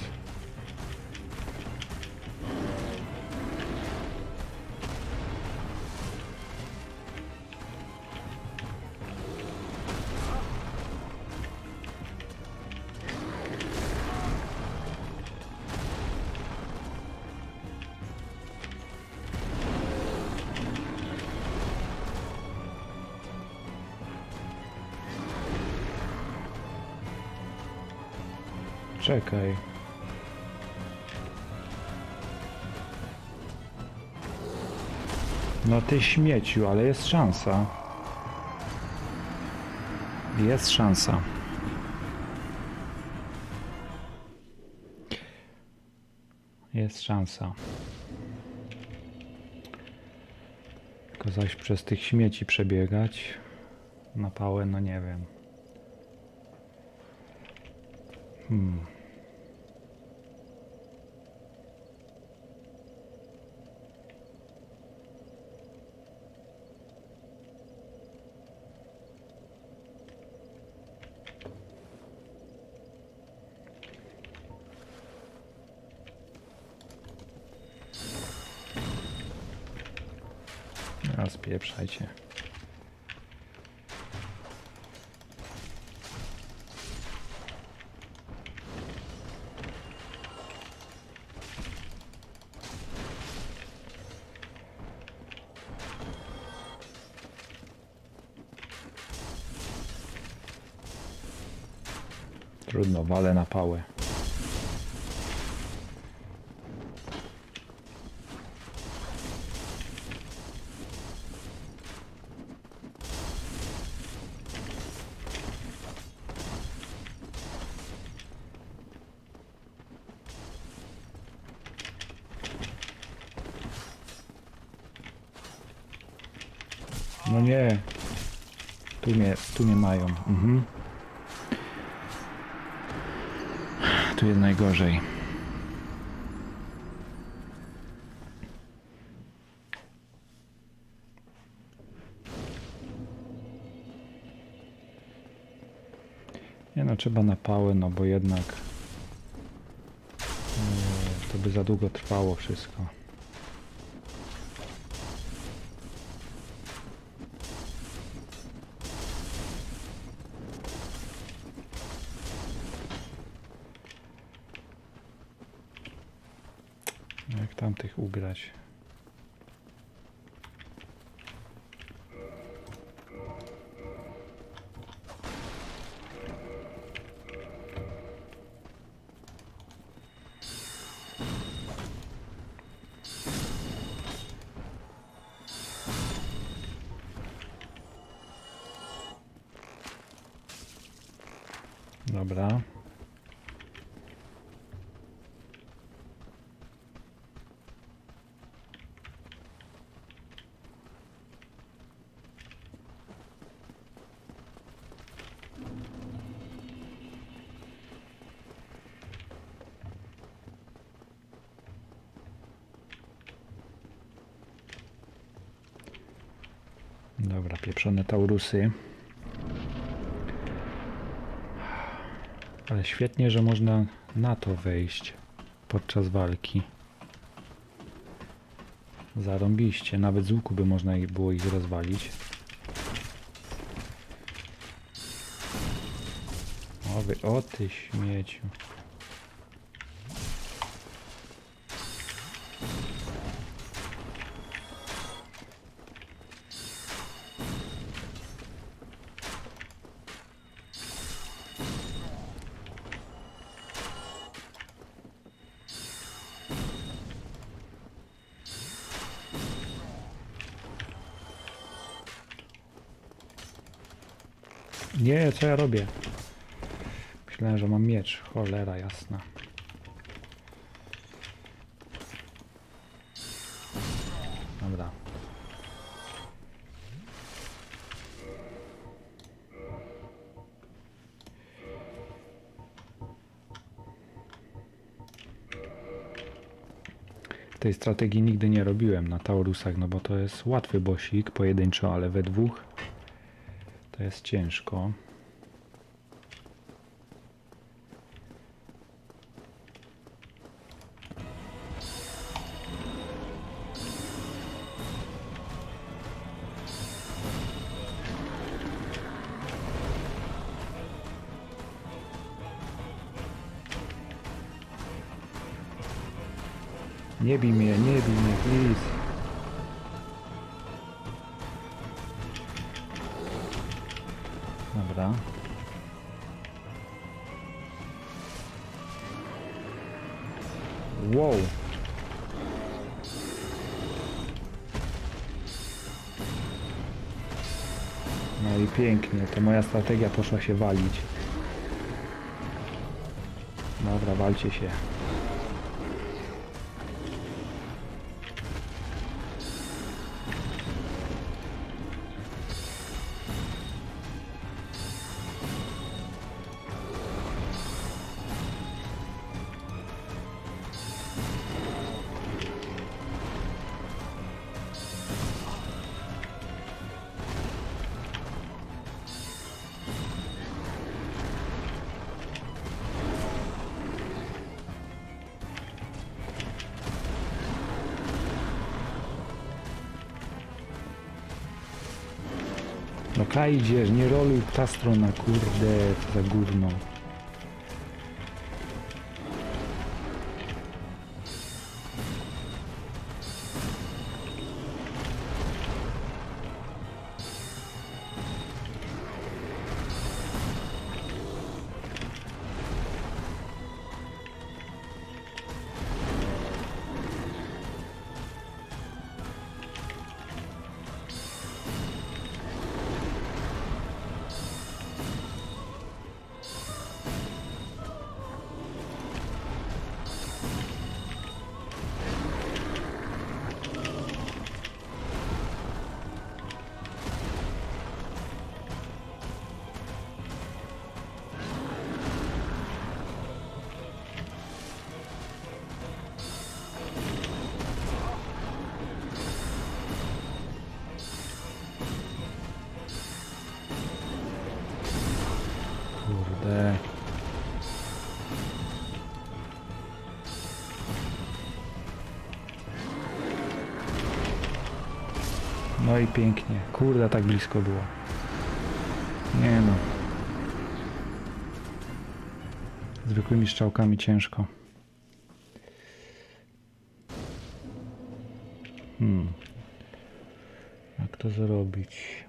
A: Czekaj. No ty śmieciu, ale jest szansa. Jest szansa. Jest szansa. Tylko zaś przez tych śmieci przebiegać na pałę, no nie wiem. Spieprzajcie. Trudno, walę na pałę. No nie. Tu mnie mają. Tu jest najgorzej. Nie no, trzeba na pałę, no bo jednak to by za długo trwało wszystko. Jak tamtych ugrać? Dobra. Dobra, pieprzone Taurusy. Ale świetnie, że można na to wejść podczas walki. Zarąbiście, nawet z łuku by można było ich rozwalić. O ty śmieciu. Nie, co ja robię? Myślałem, że mam miecz. Cholera jasna. Dobra. Tej strategii nigdy nie robiłem na Taurusach, no bo to jest łatwy bossik pojedynczo, ale we dwóch to jest ciężko. Nie bij mnie, please. Dobra. Wow. No i pięknie, to moja strategia poszła się walić. Dobra, walcie się. No kajdziesz, nie roluj ta strona, kurde, co za gówno. Kurde. No i pięknie. Kurde, tak blisko było. Nie no. Zwykłymi strzałkami ciężko. Jak to zrobić?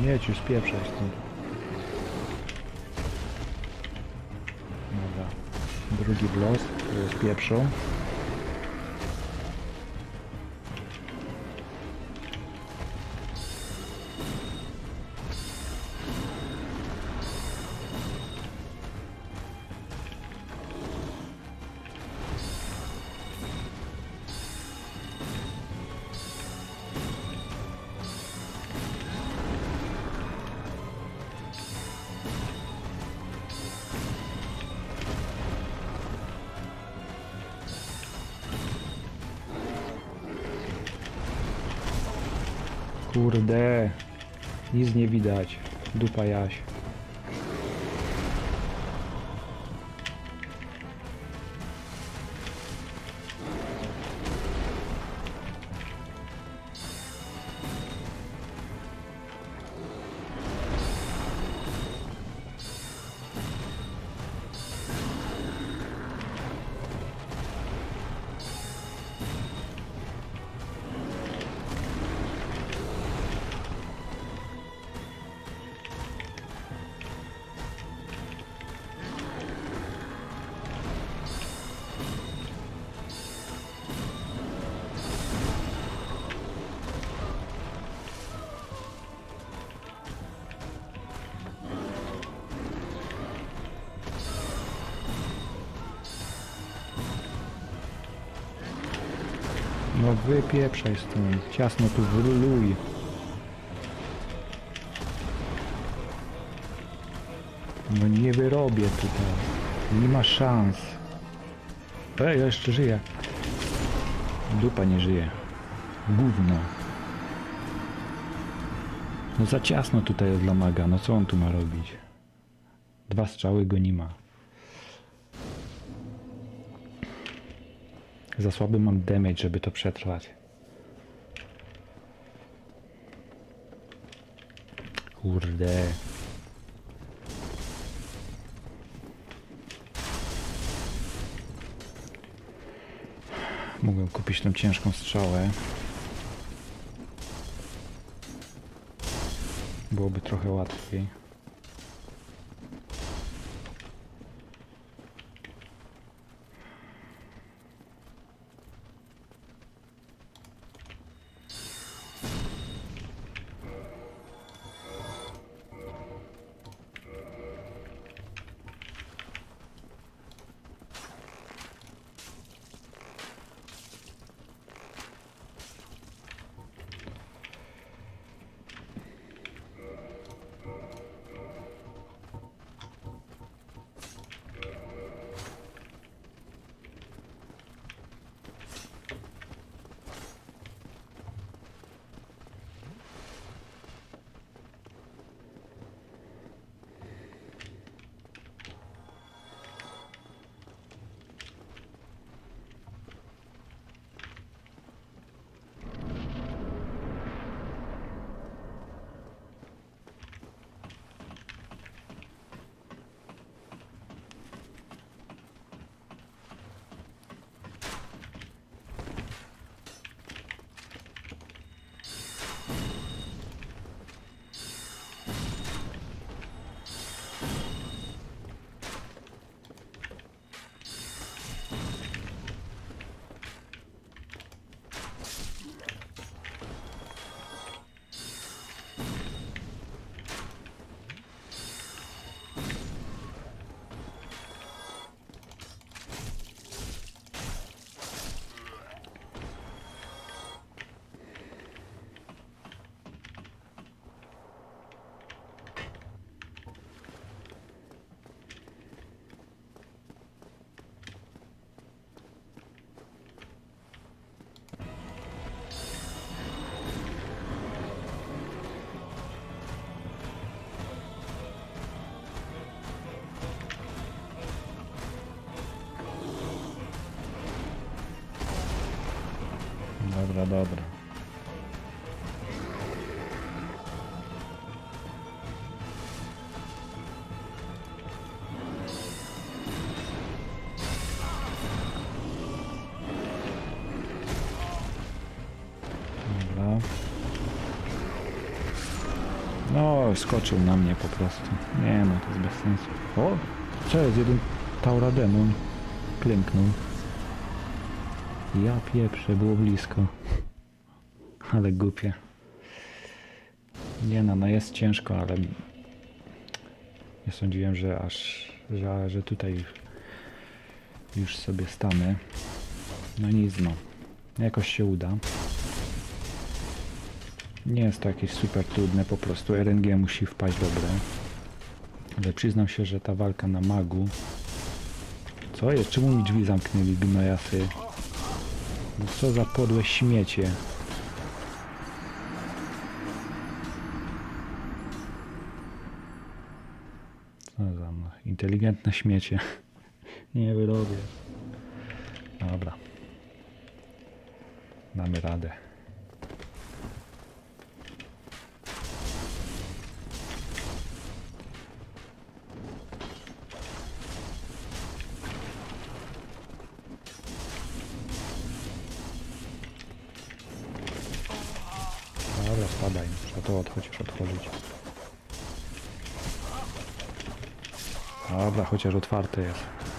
A: Jedź już, spieprzaj stąd. Dobra. Drugi blos, który jest pieprzą. Kurde, nic nie widać. Dupa Jaś. No wypieprzaj stąd, ciasno tu wyluj. No nie wyrobię tutaj, nie ma szans. Ej, ja jeszcze żyję. Dupa nie żyje. Gówno. No za ciasno tutaj jest dla maga, no co on tu ma robić? 2 strzały go nie ma. Za słaby mam damage, żeby to przetrwać. Kurde. Mógłbym kupić tą ciężką strzałę. Byłoby trochę łatwiej. Dobra, dobra. Dobra. No, O, skoczył na mnie po prostu. Nie no, to jest bez sensu. O, co jest? Jeden Taura demon klęknął. Ja pieprzę, było blisko. Ale głupie. Nie no, no jest ciężko, ale nie sądziłem, że tutaj już sobie stanę. No nic no. Jakoś się uda. Nie jest to jakieś super trudne, po prostu RNG musi wpaść dobre. Ale przyznam się, że ta walka na magu... Co jest? Czemu mi drzwi zamknęli, gnojasy? No co za podłe śmiecie. Co za inteligentne śmiecie. Nie wyrobię. Dobra. Damy radę. Dobra, spadaj. Trzeba to chociaż otworzyć. Dobra, chociaż otwarte jest.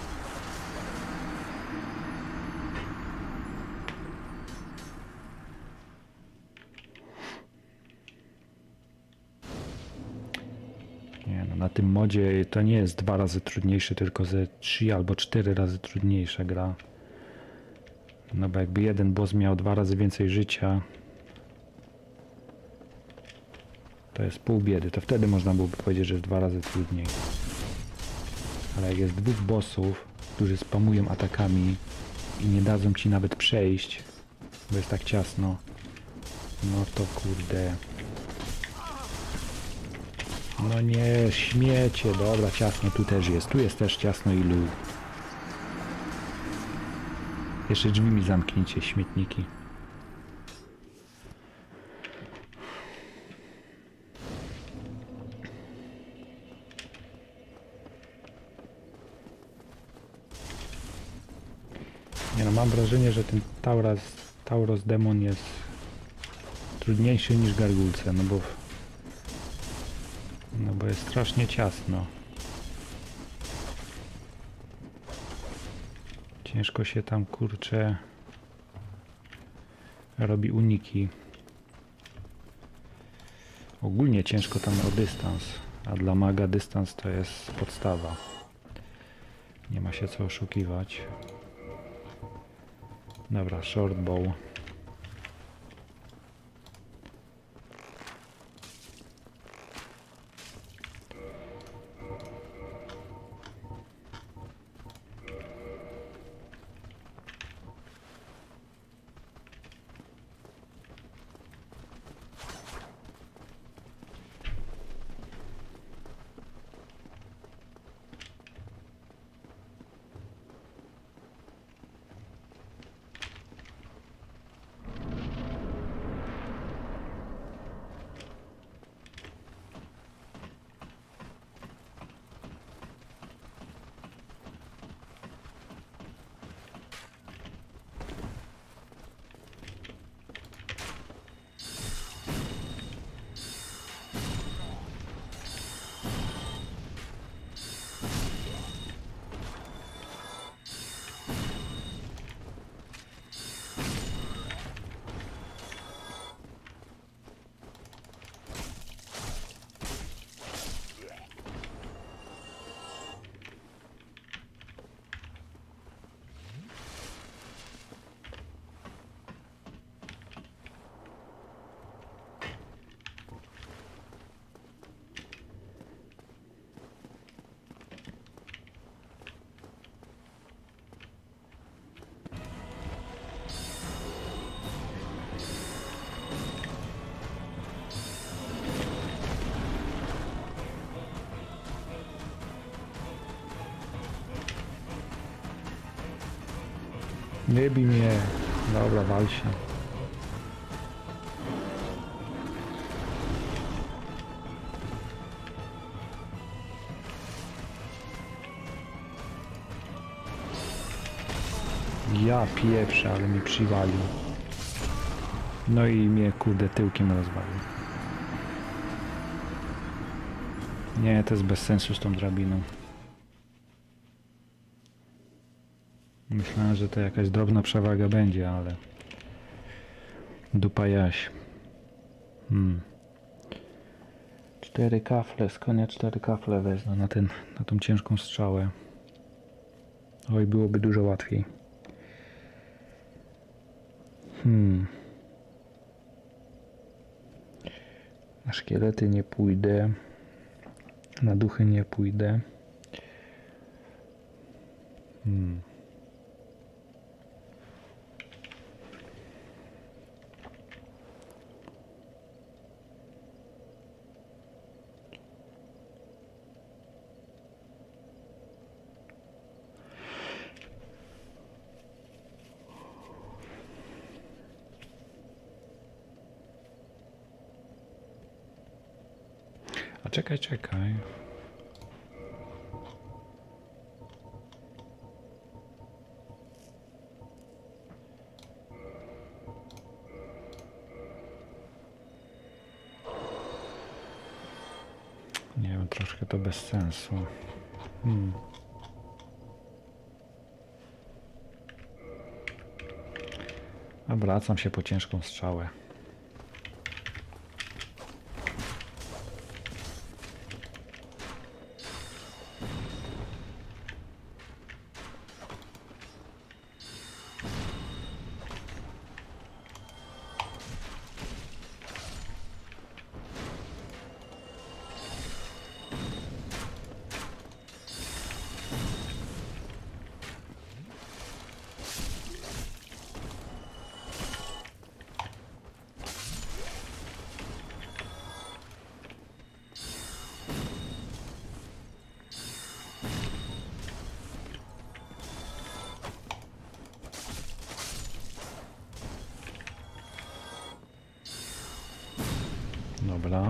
A: Nie no, na tym modzie to nie jest 2 razy trudniejsze, tylko ze 3 albo 4 razy trudniejsza gra. No bo jakby jeden boss miał 2 razy więcej życia, to jest pół biedy. To wtedy można byłoby powiedzieć, że jest 2 razy trudniej. Ale jak jest 2 bossów, którzy spamują atakami i nie dadzą ci nawet przejść, bo jest tak ciasno, no to kurde. No nie, śmiecie, dobra, ciasno tu też jest. Tu jest też ciasno i lód. Jeszcze drzwi mi zamknijcie, śmietniki. Nie no, mam wrażenie, że ten Tauros demon jest trudniejszy niż gargulce, no bo jest strasznie ciasno. Ciężko się tam, kurczę, robi uniki. Ogólnie ciężko tam o dystans, a dla maga dystans to jest podstawa. Nie ma się co oszukiwać. Dobra, short bow. Nie bij mnie. Dobra, wal się. Ja pieprzę, ale mi przywalił. No i mnie kurde tyłkiem rozwalił. Nie, to jest bez sensu z tą drabiną. Myślałem, że to jakaś drobna przewaga będzie, ale... Dupa jaś. 4 kafle, z konia 4 kafle wezmę na tą ciężką strzałę. Oj, byłoby dużo łatwiej. Na szkielety nie pójdę. Na duchy nie pójdę. A czekaj. Nie wiem, troszkę to bez sensu. A wracam się po ciężką strzałę. Dobra.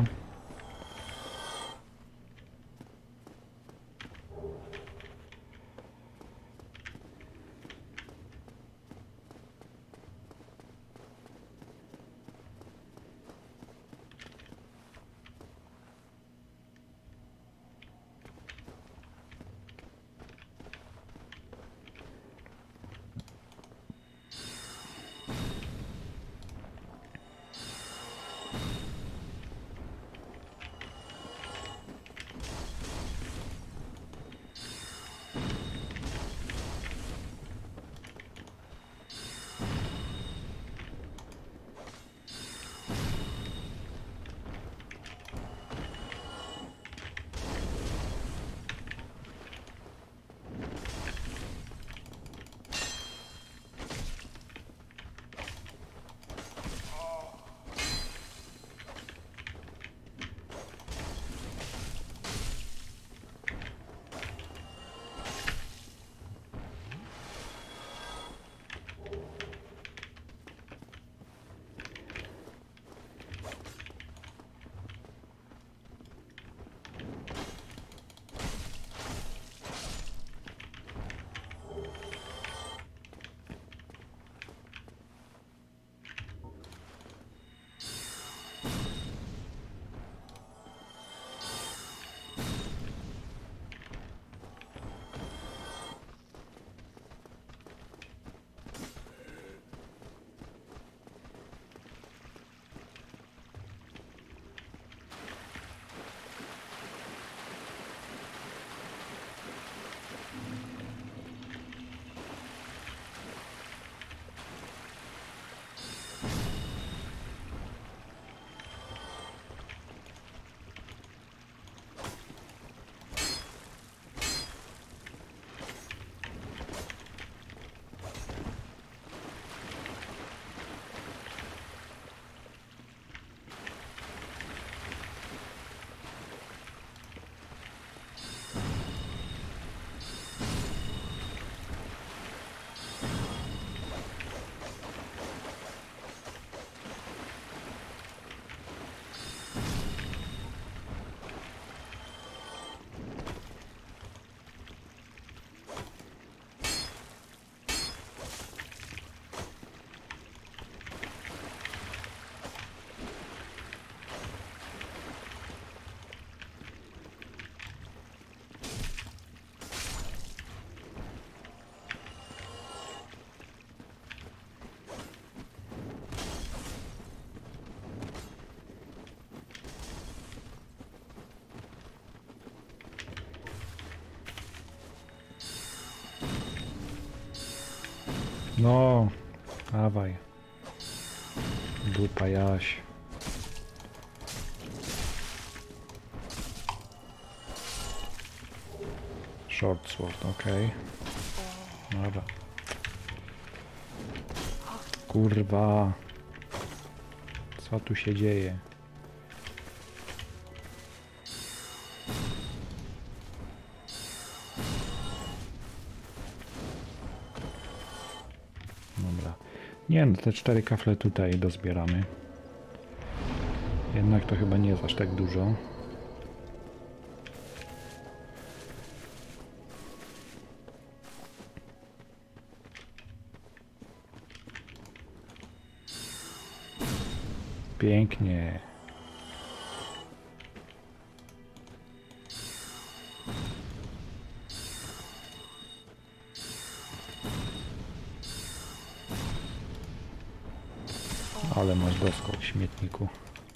A: No, dawaj. Dupa Jaś. Short sword, okej. Dobra. Kurwa. Co tu się dzieje? Dobra. Nie no, te 4 kafle tutaj dozbieramy. Jednak to chyba nie jest aż tak dużo. Pięknie. Ale masz doskok w śmietniku.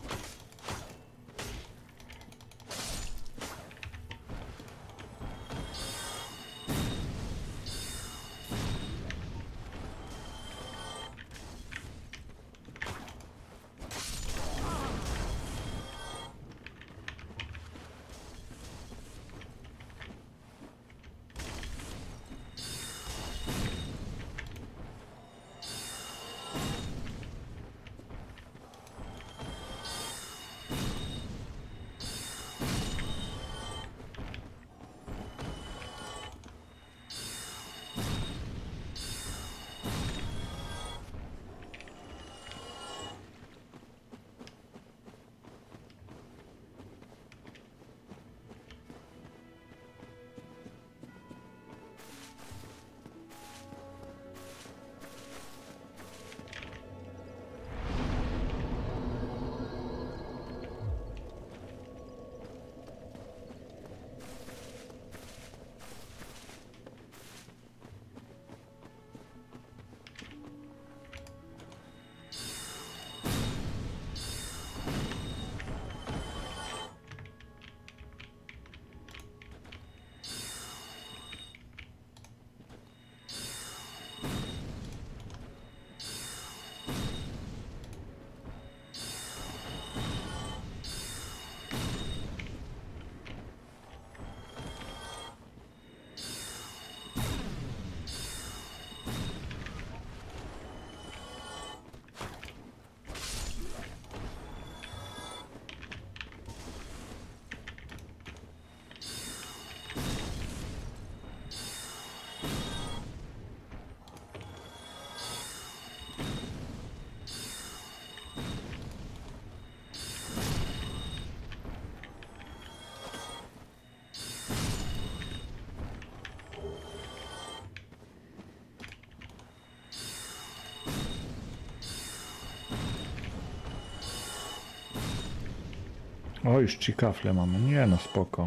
A: O, już 3 kafle mamy. Nie no, spoko.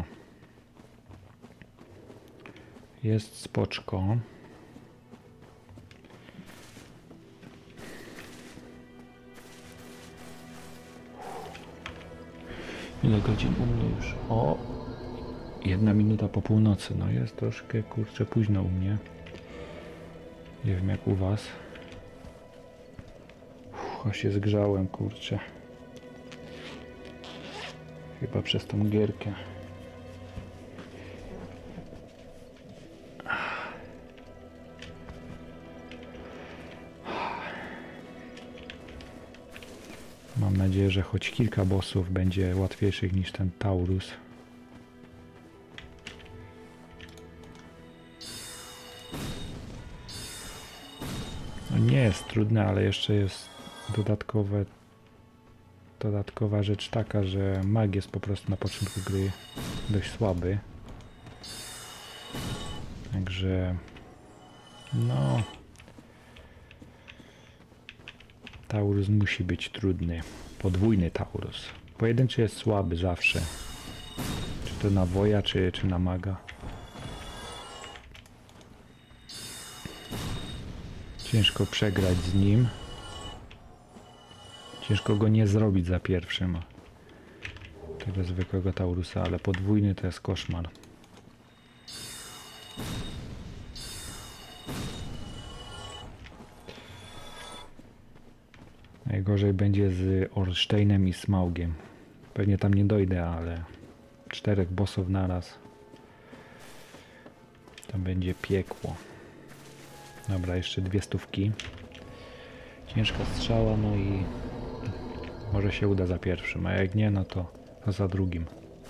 A: Jest spoczko. Ile godzin u mnie już? O! 1 minuta po północy. No jest troszkę, kurczę, późno u mnie. Nie wiem jak u was. Aż się zgrzałem, kurczę. Chyba przez tą gierkę. Mam nadzieję, że choć kilka bossów będzie łatwiejszych niż ten Taurus. No nie jest trudne, ale jeszcze jest dodatkowa rzecz taka, że mag jest po prostu na początku gry dość słaby. Także no Taurus musi być trudny. Podwójny Taurus. Pojedynczy jest słaby zawsze. Czy to na woja, czy na maga. Ciężko przegrać z nim. Ciężko go nie zrobić za pierwszym. Tego zwykłego Taurusa, ale podwójny to jest koszmar. Najgorzej będzie z Orsztejnem i Smaugiem. Pewnie tam nie dojdę, ale 4 bossów naraz. To będzie piekło. Dobra, jeszcze 2 stówki. Ciężka strzała, no i może się uda za pierwszym, a jak nie, no to za drugim.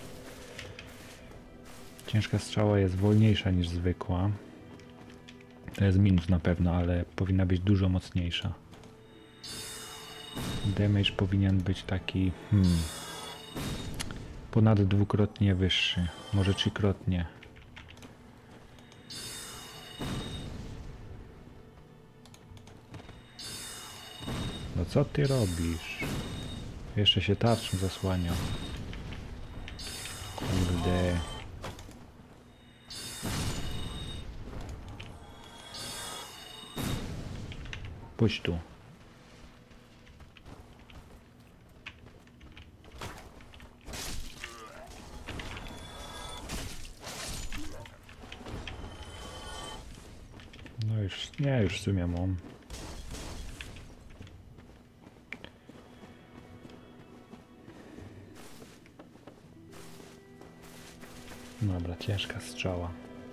A: Ciężka strzała jest wolniejsza niż zwykła. To jest minus na pewno, ale powinna być dużo mocniejsza. Damage powinien być taki ponad 2-krotnie wyższy, może 3-krotnie. No co ty robisz? Jeszcze się tarczą zasłania. Kurde. Pójdź tu. No już, nie, już w sumie mam. Dobra, ciężka strzała.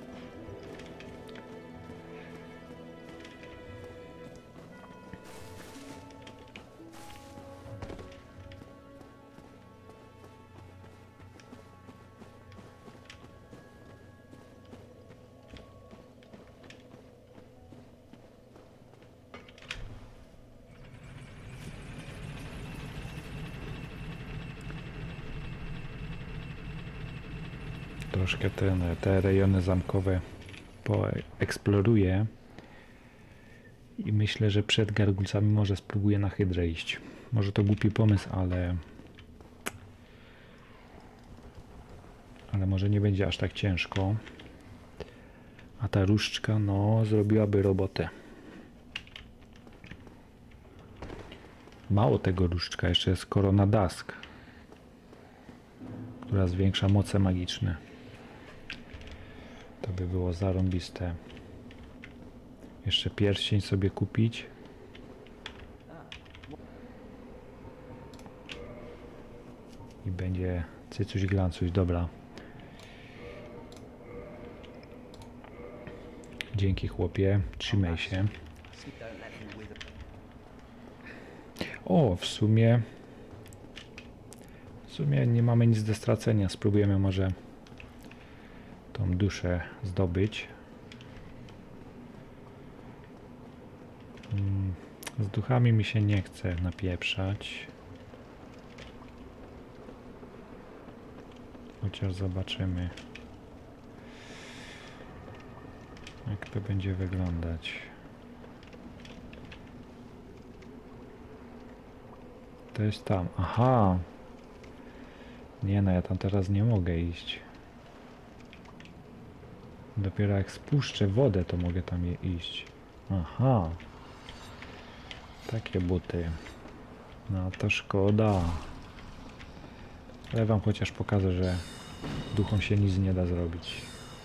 A: Troszkę te rejony zamkowe poeksploruję i myślę, że przed gargulcami może spróbuję na hydrę iść. Może to głupi pomysł, ale może nie będzie aż tak ciężko. A ta różdżka, no, zrobiłaby robotę. Mało tego różdżka, jeszcze jest Korona Dusk, która zwiększa moce magiczne. To by było zarąbiste. Jeszcze pierścień sobie kupić. I będzie cycuś glancuś, dobra. Dzięki chłopie, trzymaj się. O, w sumie nie mamy nic do stracenia. Spróbujemy może tą duszę zdobyć. Z duchami mi się nie chce napieprzać. Chociaż zobaczymy, jak to będzie wyglądać. To jest tam. Aha! Nie no, ja tam teraz nie mogę iść. Dopiero jak spuszczę wodę, to mogę tam iść. Aha. Takie buty. No to szkoda. Ale wam chociaż pokażę, że duchom się nic nie da zrobić.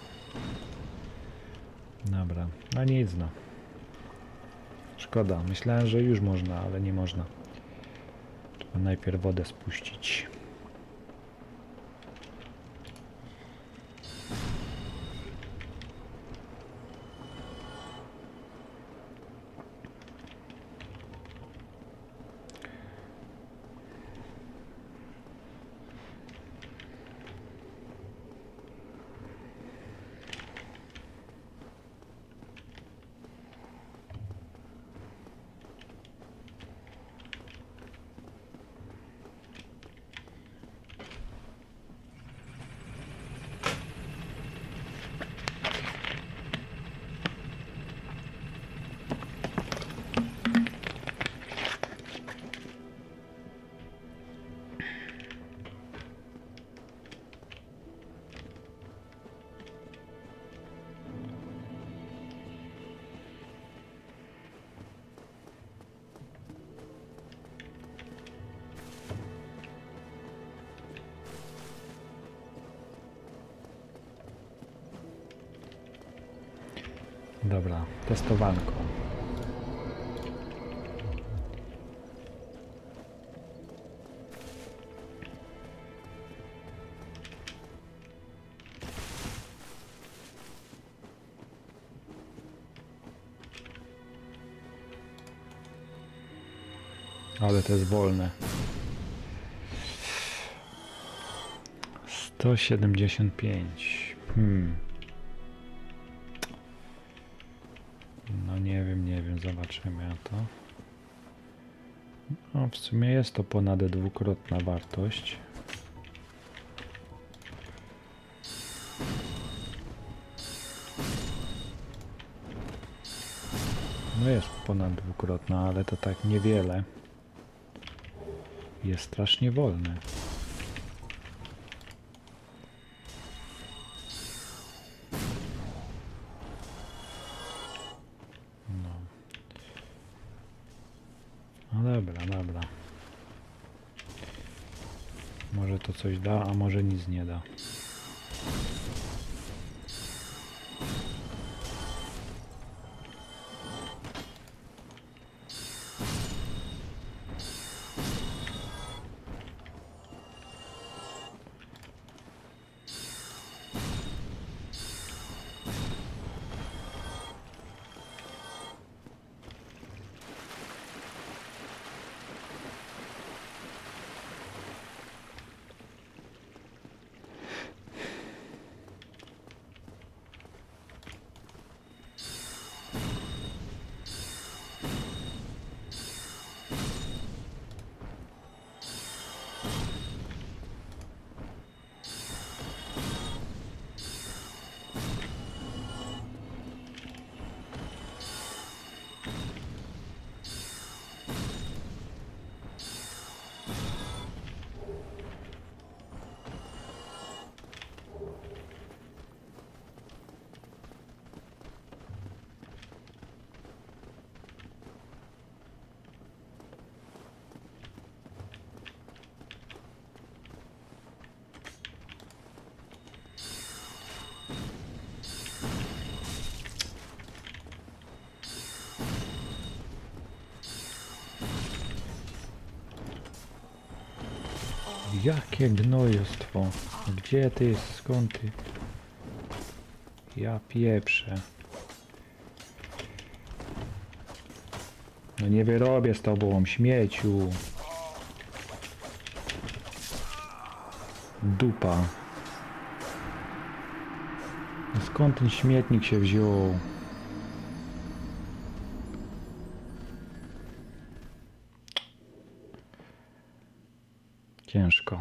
A: Dobra. No nic no. Szkoda. Myślałem, że już można, ale nie można. Trzeba najpierw wodę spuścić. Dobra, testowanko. Ale to jest wolne. 175. No nie wiem, zobaczymy to. No, w sumie jest to ponad dwukrotna wartość. No jest ponad dwukrotna, ale to tak niewiele. Jest strasznie wolne. No dobra. Może to coś da, a może nic nie da. Jakie gnojostwo? Gdzie ty? Skąd ty? Ja pieprzę. No nie wyrobię z tobą, śmieciu. Dupa. No skąd ten śmietnik się wziął? Ciężko.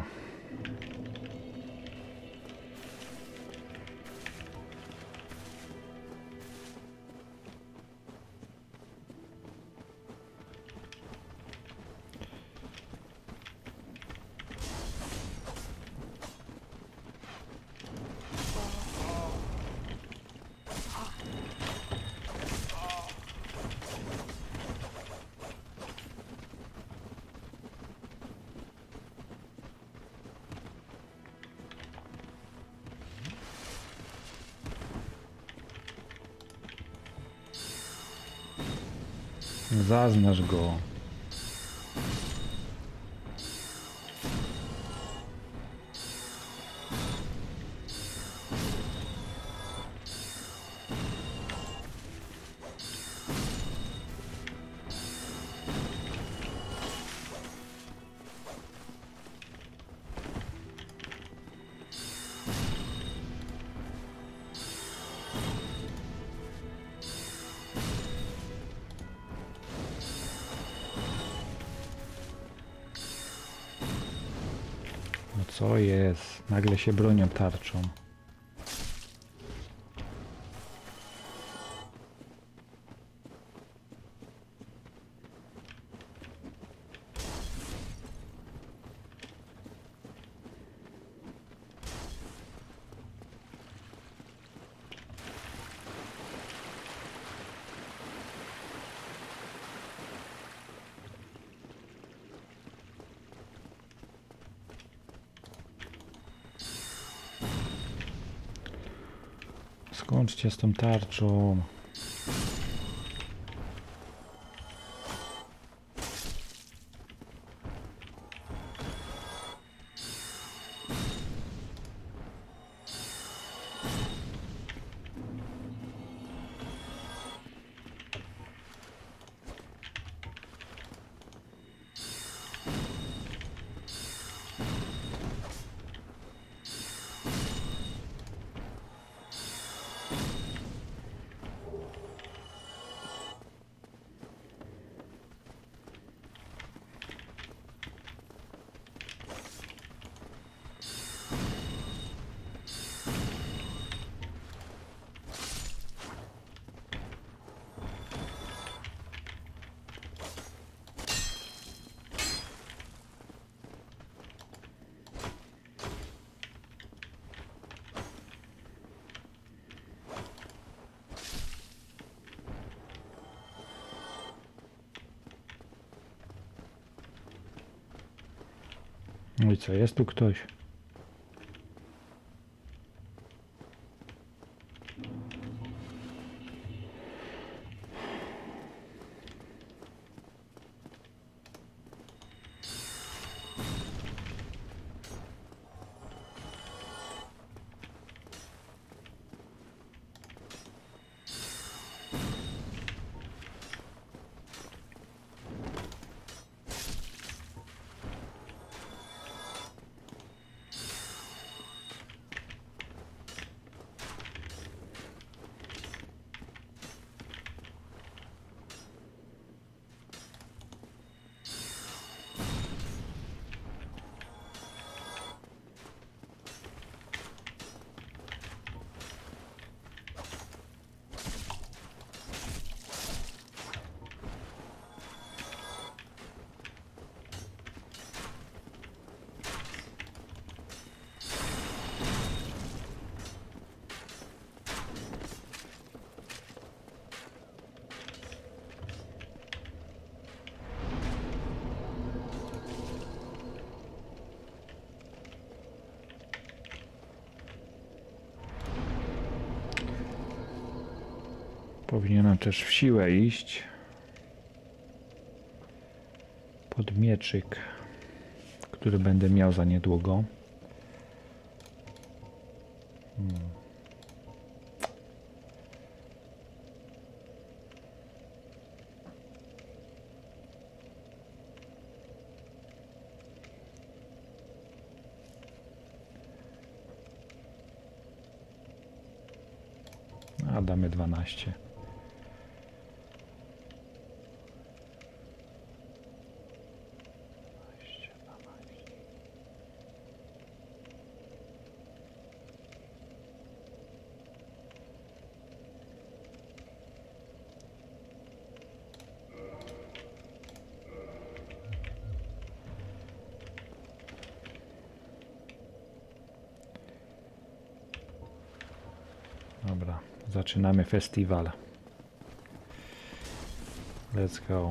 A: Zaznacz go. No co jest? Nagle się bronią tarczą. Skończcie z tą tarczą. No i co, jest tu ktoś? Powinienem też w siłę iść. Pod mieczyk, który będę miał za niedługo. A damy 12. Dobra, zaczynamy festiwal. Let's go.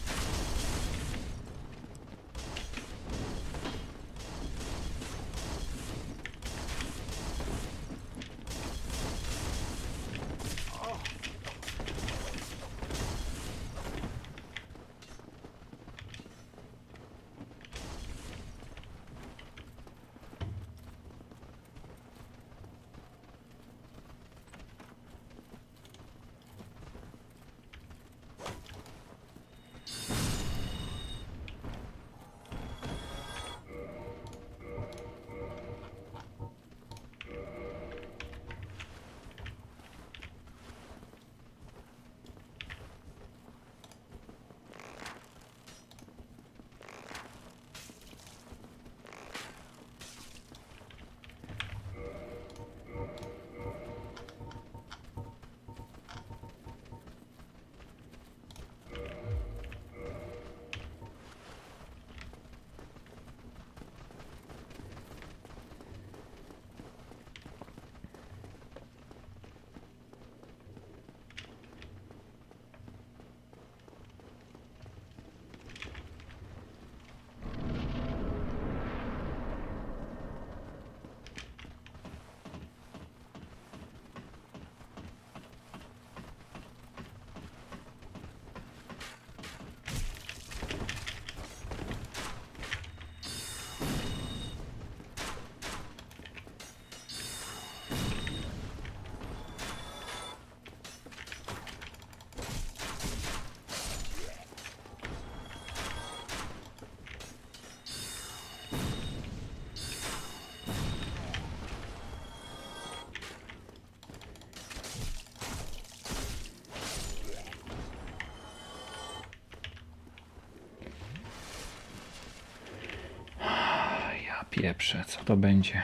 A: Pieprze, co to będzie?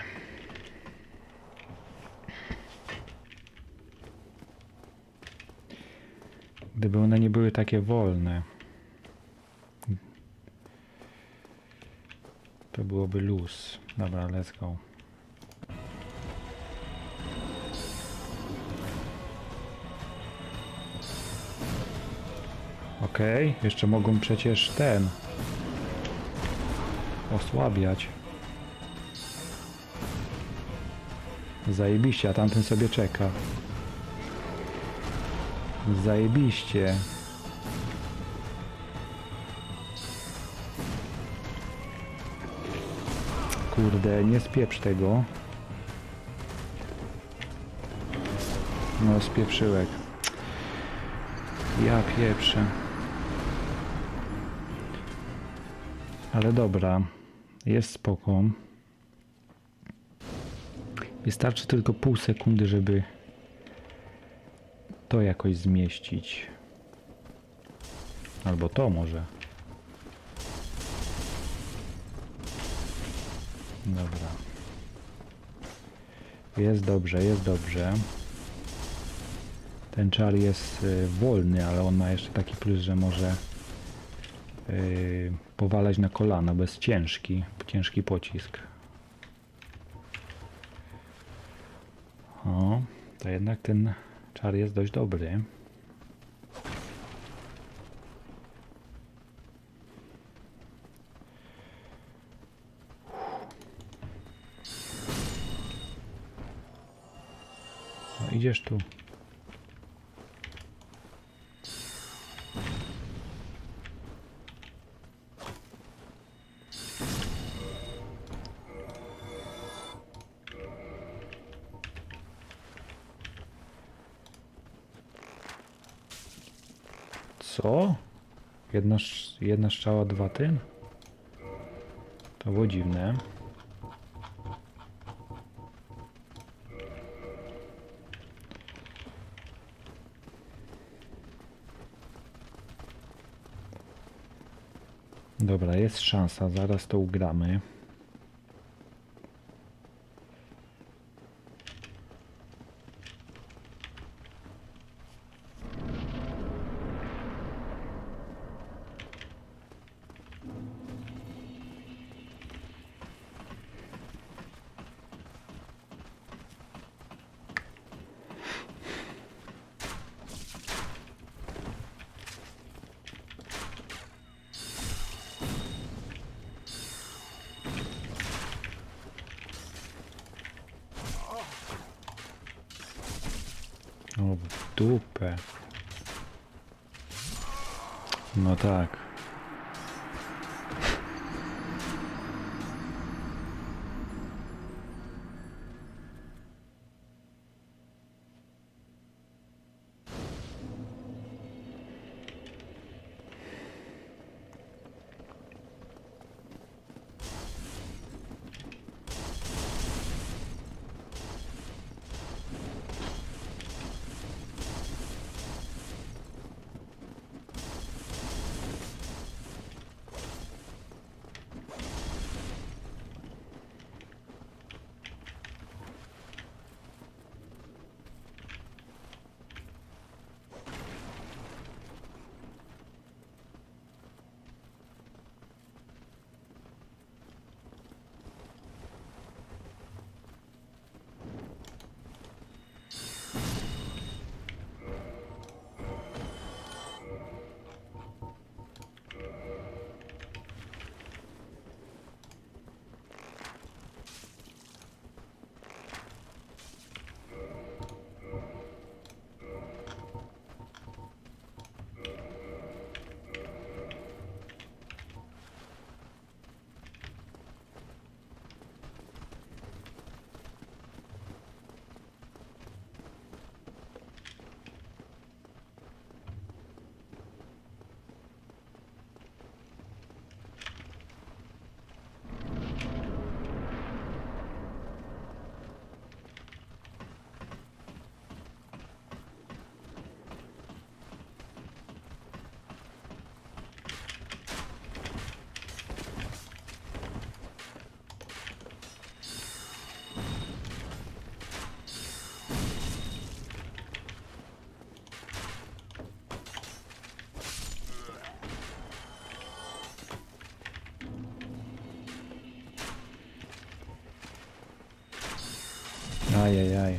A: Gdyby one nie były takie wolne, to byłoby luz. Dobra, let's go. Okej, jeszcze mogą przecież osłabiać. Zajebiście, a tamten sobie czeka. Zajebiście. Kurde, nie spieprz tego. No, spieprzyłek. Ja pieprzę. Ale dobra. Jest spoko. Wystarczy tylko pół sekundy, żeby to jakoś zmieścić. Albo to może. Dobra. Jest dobrze, jest dobrze. Ten czar jest wolny, ale on ma jeszcze taki plus, że może powalać na kolana, bo jest ciężki pocisk. O, to jednak ten czar jest dość dobry. No, idziesz tu. Co? Jedna strzała, dwa tym? To było dziwne. Dobra, jest szansa, zaraz to ugramy. O, w dupę. No tak. Ajajaj.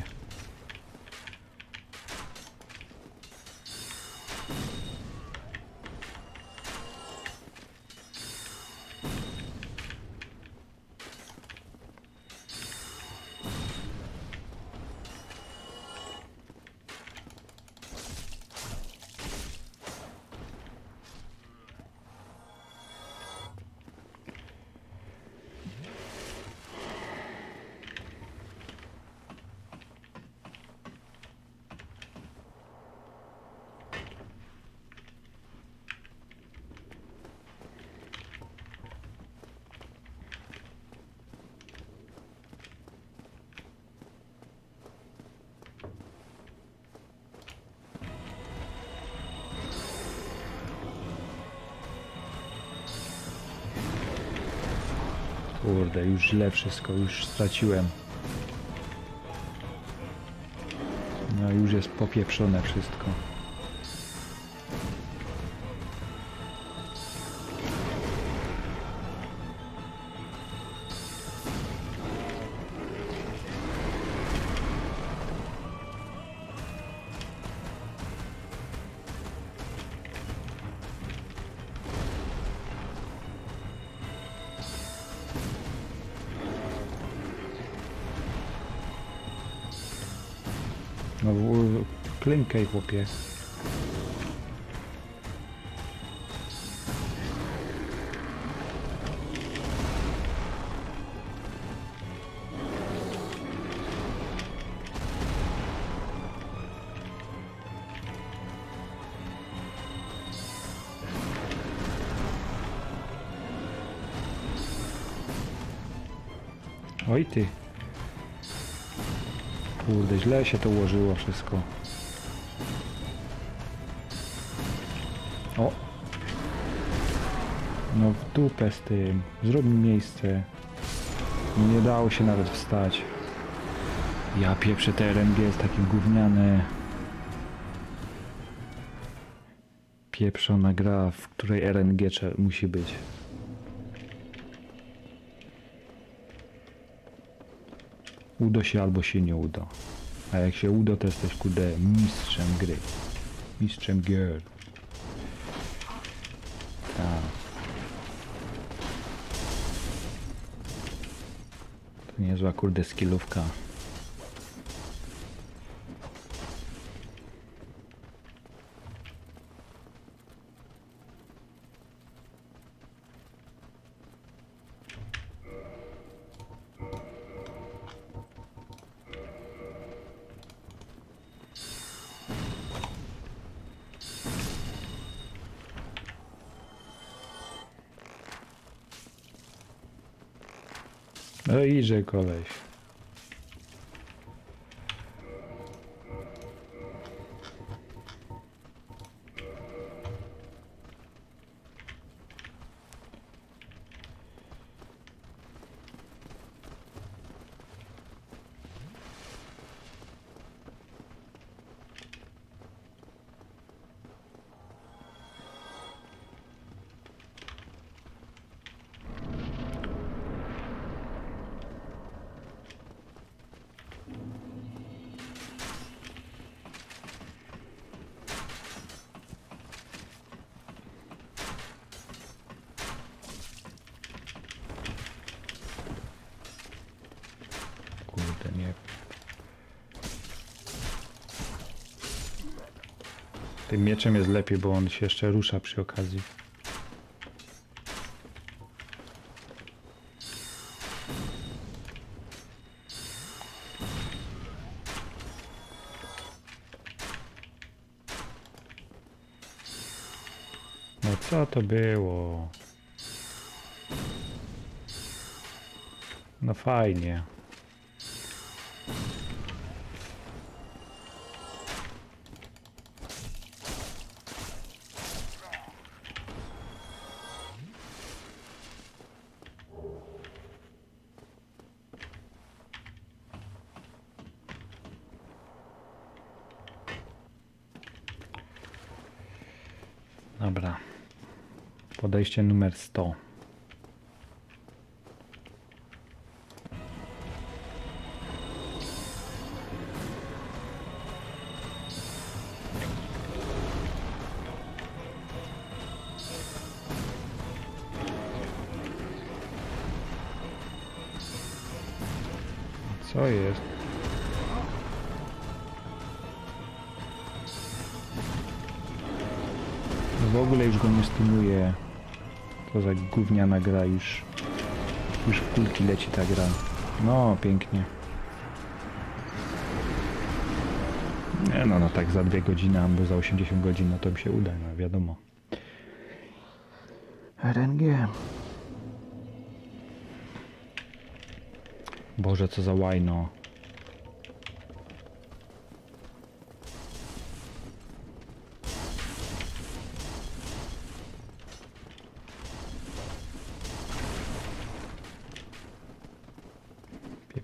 A: Kurde, już źle wszystko, już straciłem. No już jest popieprzone wszystko. No klękaj, chłopie. Oj ty. Kurde, źle się to ułożyło wszystko. O! No w dupę z tym. Zrób mi miejsce. No nie dało się nawet wstać. Ja pieprzę, te RNG jest takie gówniane. Pieprzona gra, w której RNG musi być. Uda się albo się nie uda. A jak się uda, to jesteś kurde mistrzem gry. Mistrzem gier. Tak. To niezła kurde skillówka. No idzie koleś. Kurde, nie. Tym mieczem jest lepiej, bo on się jeszcze rusza przy okazji. No co to było? No fajnie. Dobra. Podejście numer 100. Co jest? W ogóle już go nie stymuje. To za gówniana gra, już w kulki leci ta gra. No, pięknie. Nie no, no tak za 2 godziny albo za 80 godzin, no to mi się uda, no wiadomo. RNG. Boże, co za łajno.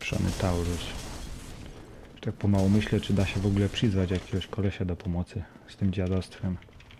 A: Pieprzony Taurus. Tak pomału myślę, czy da się w ogóle przyzwać jakiegoś kolesia do pomocy z tym dziadostwem.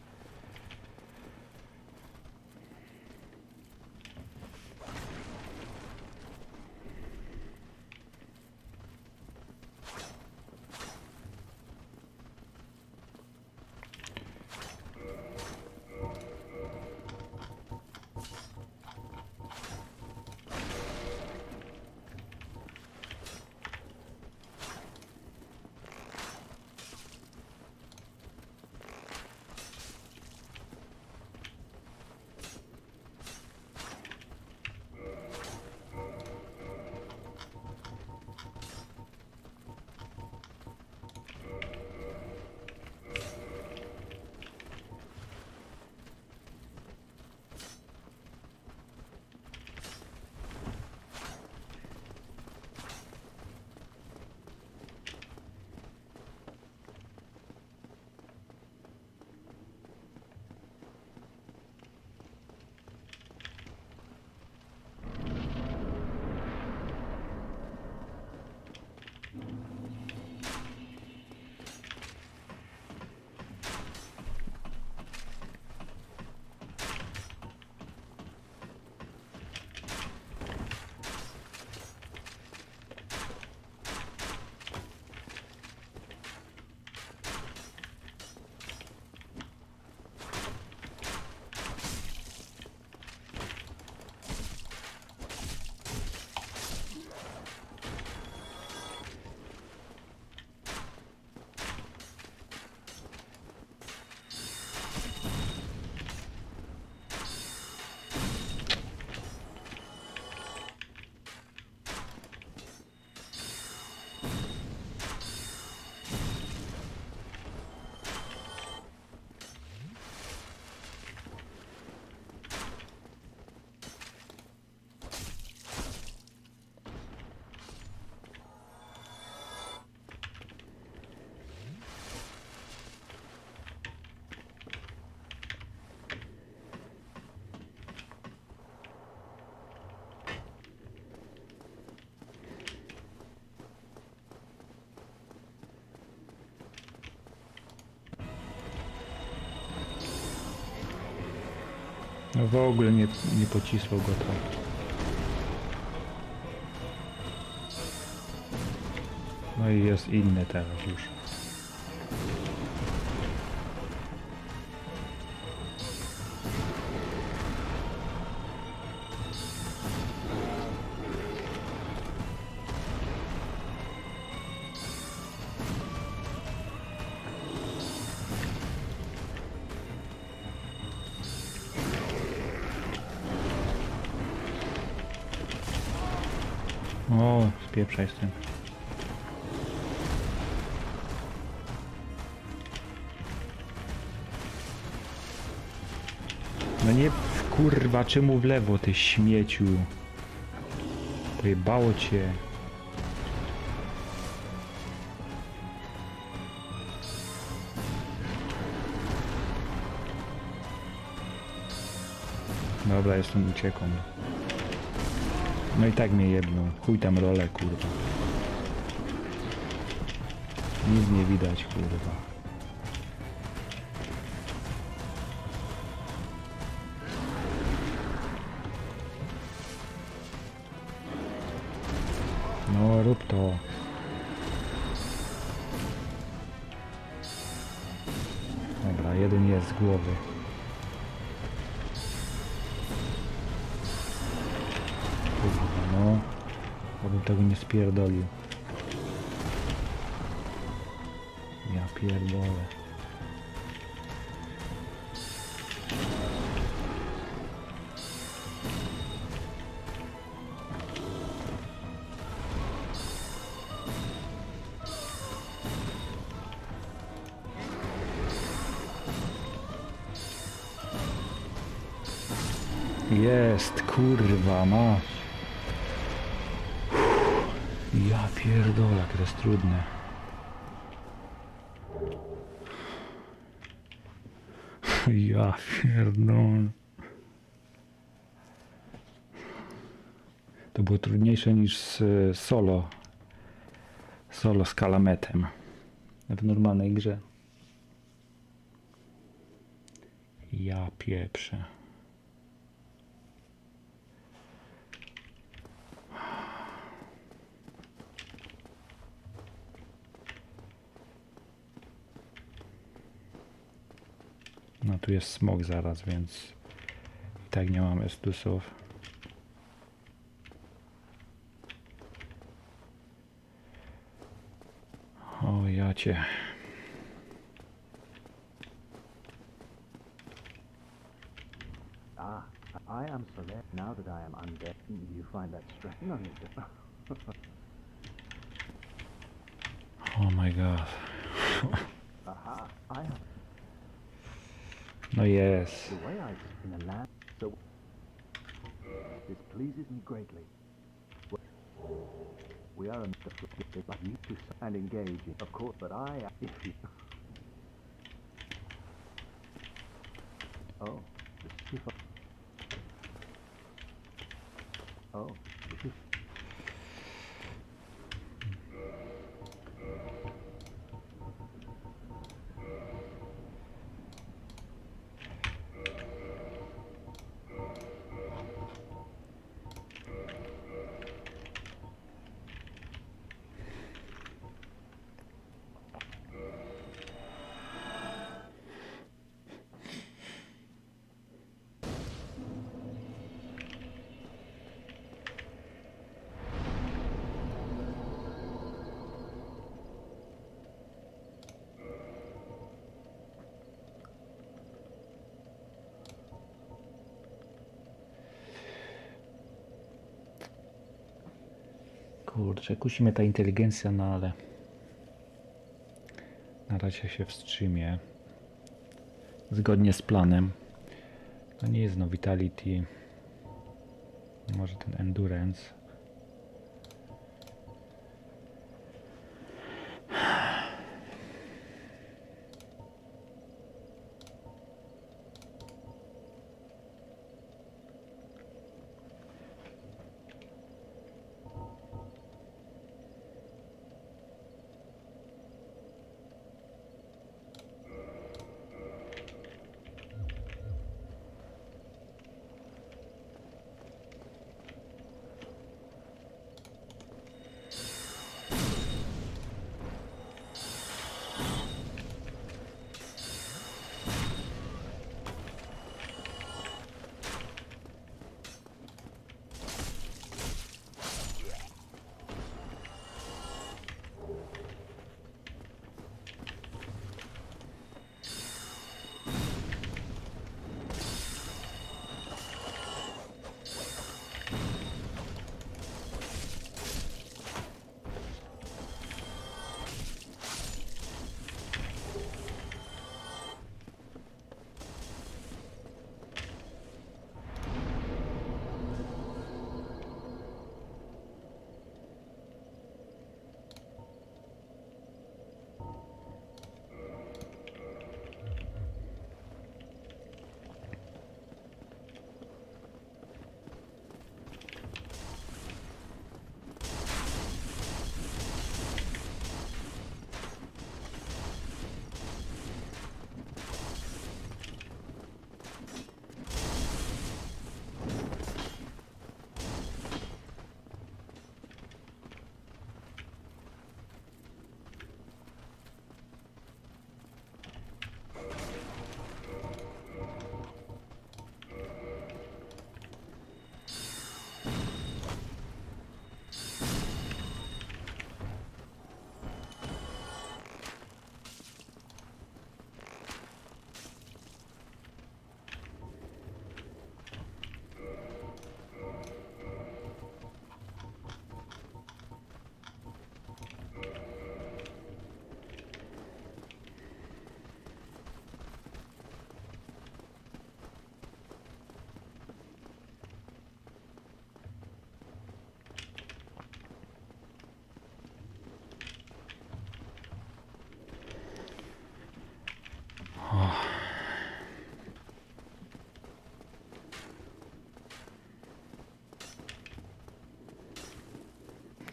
A: No w ogóle nie pocisło go to. No i jest inny teraz już. O, spieprzaj z tym. No nie, kurwa, czemu w lewo, ty śmieciu? Pojebało cię. Dobra, jestem uciekł. No i tak mnie jedną. Chuj tam rolę, kurwa. Nic nie widać, kurwa. No, rób to. Dobra, jeden jest z głowy. No, abym tego nie spierdolił. Ja pierdolę. Jest, kurwa, masz. Ja pierdolę, jak to jest trudne. Ja pierdolę. To było trudniejsze niż z solo z Kalametem w normalnej grze. Ja pieprzę. No tu jest smok zaraz, więc i tak nie mam estusów. O jacie.
F: I am Soler. Now that I am undead, you find that strange? No, you don't.
A: Oh my god.
F: Aha, I have
A: No jest.
F: the way I in a land. So this pleases me greatly. We are but you to and engage, of course. But I, if you. Oh, the skiff. Oh, this is.
A: Kurczę, kusi mnie ta inteligencja, no ale na razie się wstrzymie. Zgodnie z planem. To nie jest no Vitality. Może ten Endurance.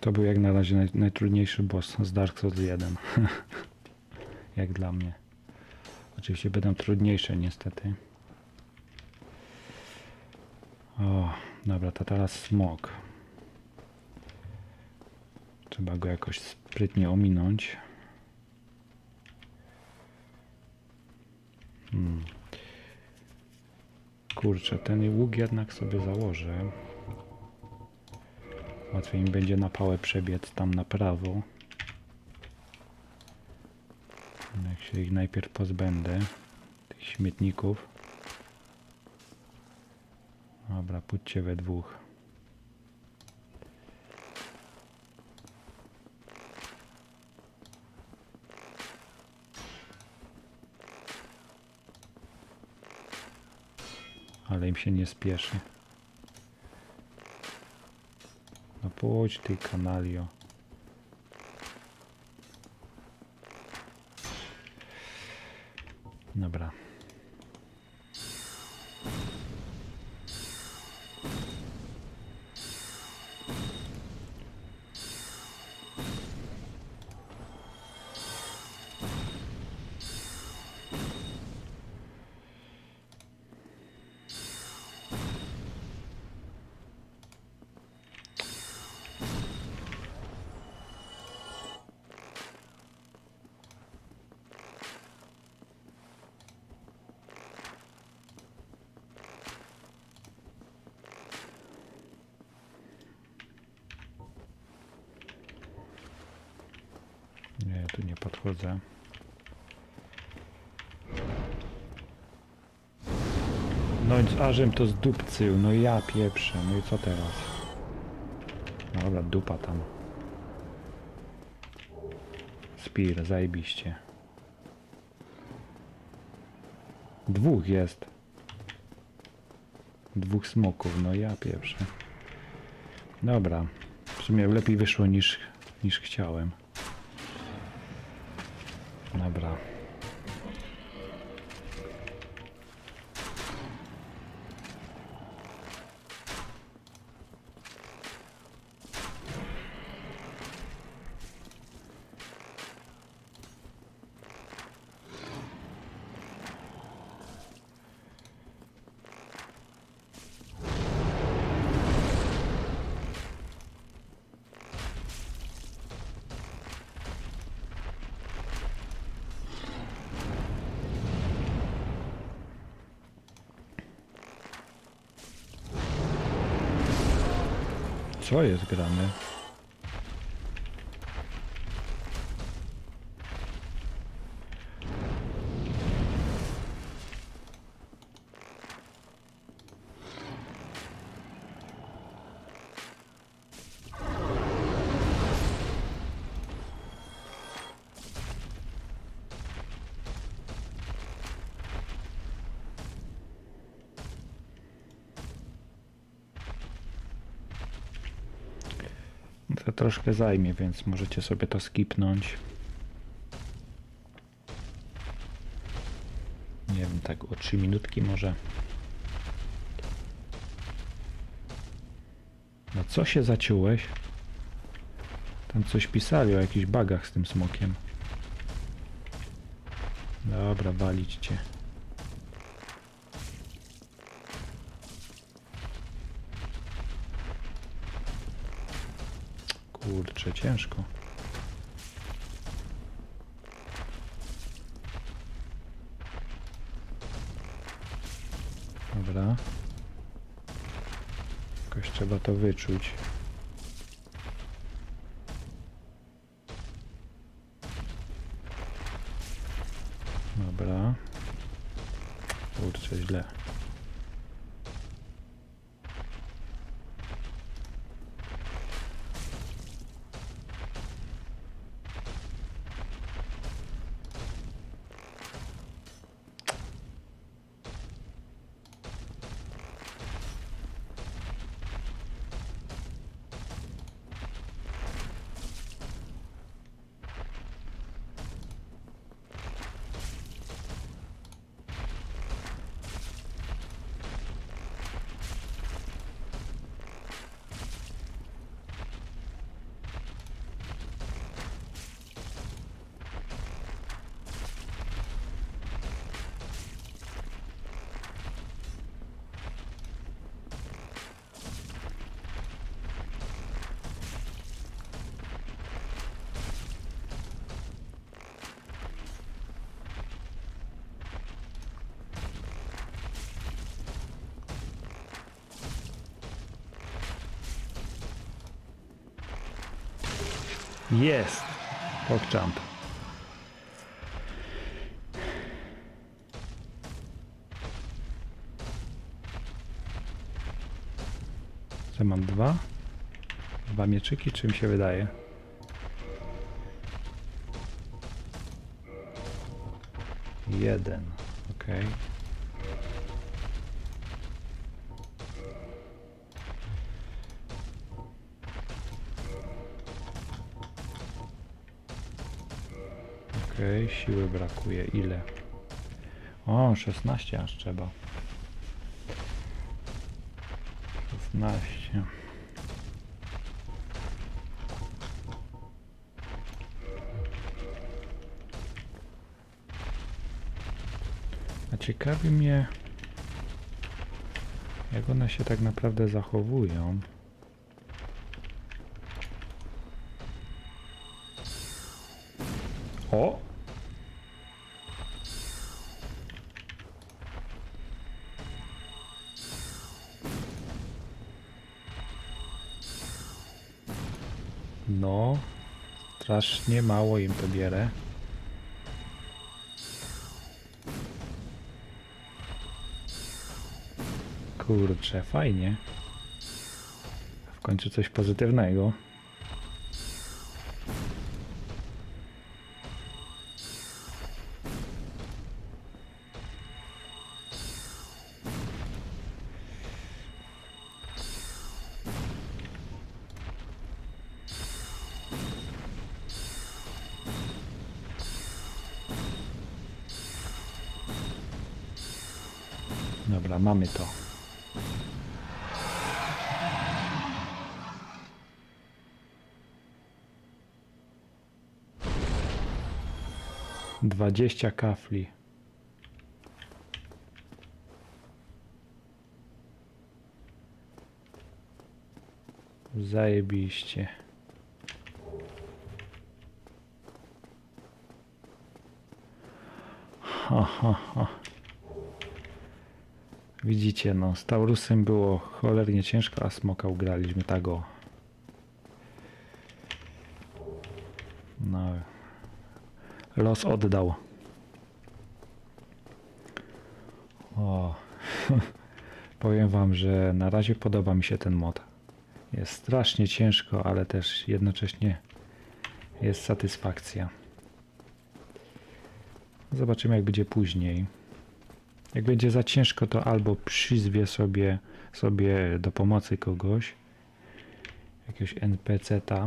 A: To był jak na razie najtrudniejszy boss z Dark Souls 1. Jak dla mnie. Oczywiście będą trudniejsze niestety. O, dobra, to teraz smok. Trzeba go jakoś sprytnie ominąć. Kurczę, ten łuk jednak sobie założę. Łatwiej mi będzie na pałę przebiec tam na prawo. Jak się ich najpierw pozbędę, tych śmietników. Dobra, pójdźcie we dwóch. Ale im się nie spieszy. No pójdź ty, kanalio. Dobra. Nie, tu nie podchodzę. No i ażem to zdupcył, no ja pieprzę, no i co teraz? No dobra, dupa tam. Spear, zajebiście. Dwóch jest. Dwóch smoków, no ja pieprzę. Dobra, w sumie lepiej wyszło niż chciałem. Dobra. Co jest grane? To troszkę zajmie, więc możecie sobie to skipnąć. Nie wiem, tak o 3 minutki może. No co się zaciąłeś? Tam coś pisali o jakichś bugach z tym smokiem. Dobra, walić cię. Kurczę, ciężko. Dobra. Jakoś trzeba to wyczuć. Dobra. Kurczę, źle. Jest! PogJump. Co mam? Dwa? Dwa mieczyki? Czy mi się wydaje? Jeden. Okej. Okej, siły brakuje. Ile? O, 16 aż trzeba. 16. A ciekawi mnie, jak one się tak naprawdę zachowują. O! No, strasznie mało im to bierę. Kurczę, fajnie. W końcu coś pozytywnego. Dobra, mamy to. Dwadzieścia kafli. Zajebiście. Ha, ha, ha. Widzicie, no, z Taurusem było cholernie ciężko, a smoka ugraliśmy tak o. No, los oddał. O, powiem wam, że na razie podoba mi się ten mod. Jest strasznie ciężko, ale też jednocześnie jest satysfakcja. Zobaczymy, jak będzie później. Jak będzie za ciężko, to albo przyzwie sobie do pomocy kogoś, jakiegoś NPC-ta,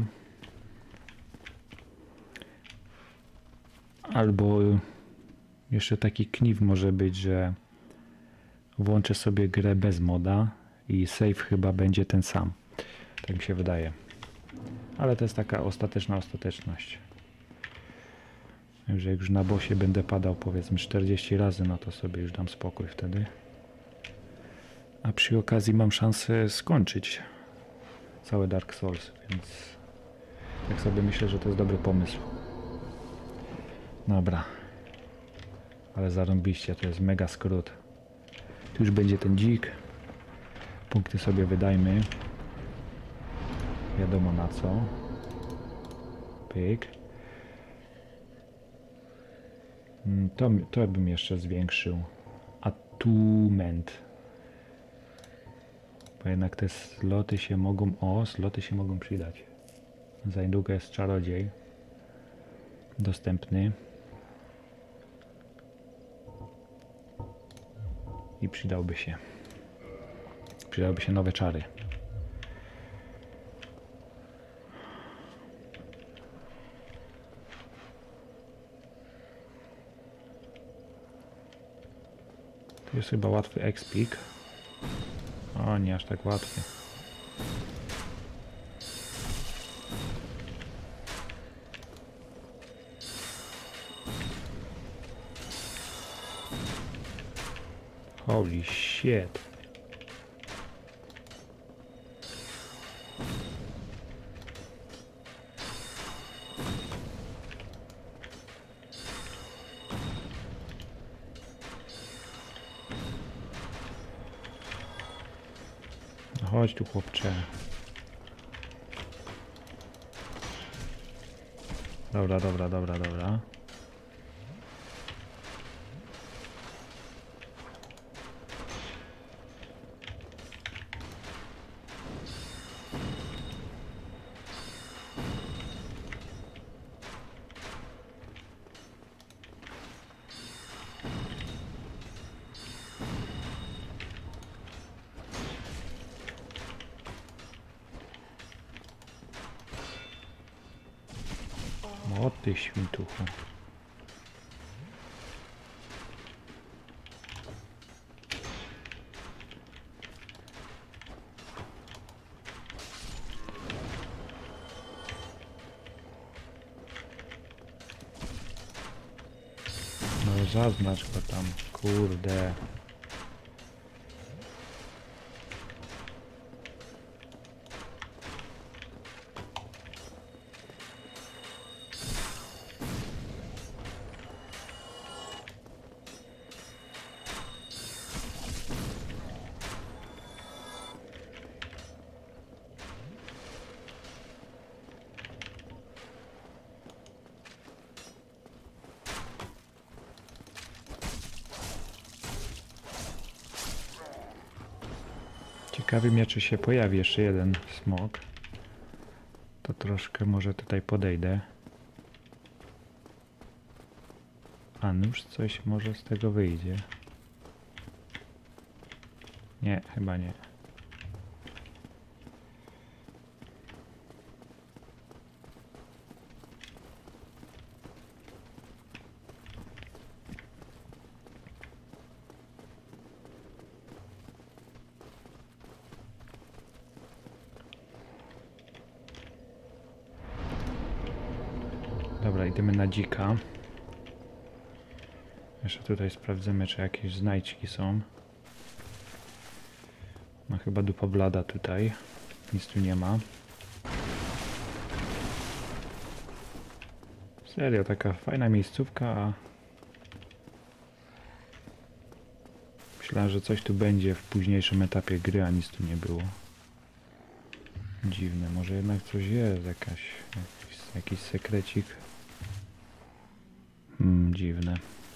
A: albo jeszcze taki kniw może być, że włączę sobie grę bez moda i save chyba będzie ten sam. Tak mi się wydaje. Ale to jest taka ostateczna ostateczność. Że jak już na bossie będę padał powiedzmy 40 razy, no to sobie już dam spokój wtedy. A przy okazji mam szansę skończyć całe Dark Souls, więc tak sobie myślę, że to jest dobry pomysł. Dobra. Ale zarąbiście, to jest mega skrót. Tu już będzie ten dzik. Punkty sobie wydajmy. Wiadomo na co. Pyk. To bym jeszcze zwiększył. Attunement. Bo jednak te sloty się mogą... O, sloty się mogą przydać. Za niedługo jest czarodziej dostępny. I przydałby się nowe czary. Tu jest chyba łatwy expik. O, nie aż tak łatwy. Holy shit. Chodź tu, chłopcze. Dobra, dobra, dobra, dobra. O ty świntuchu. No zaznacz go tam, kurde. Ciekawi mnie, czy się pojawi jeszcze jeden smok. To troszkę może tutaj podejdę. A nuż coś może z tego wyjdzie. Nie, chyba nie. Dobra, idziemy na dzika. Jeszcze tutaj sprawdzimy, czy jakieś znajdźki są. No chyba dupa blada tutaj. Nic tu nie ma. Serio, taka fajna miejscówka, a myślałem, że coś tu będzie w późniejszym etapie gry, a nic tu nie było. Dziwne, może jednak coś jest, jakiś sekrecik. Dziwne.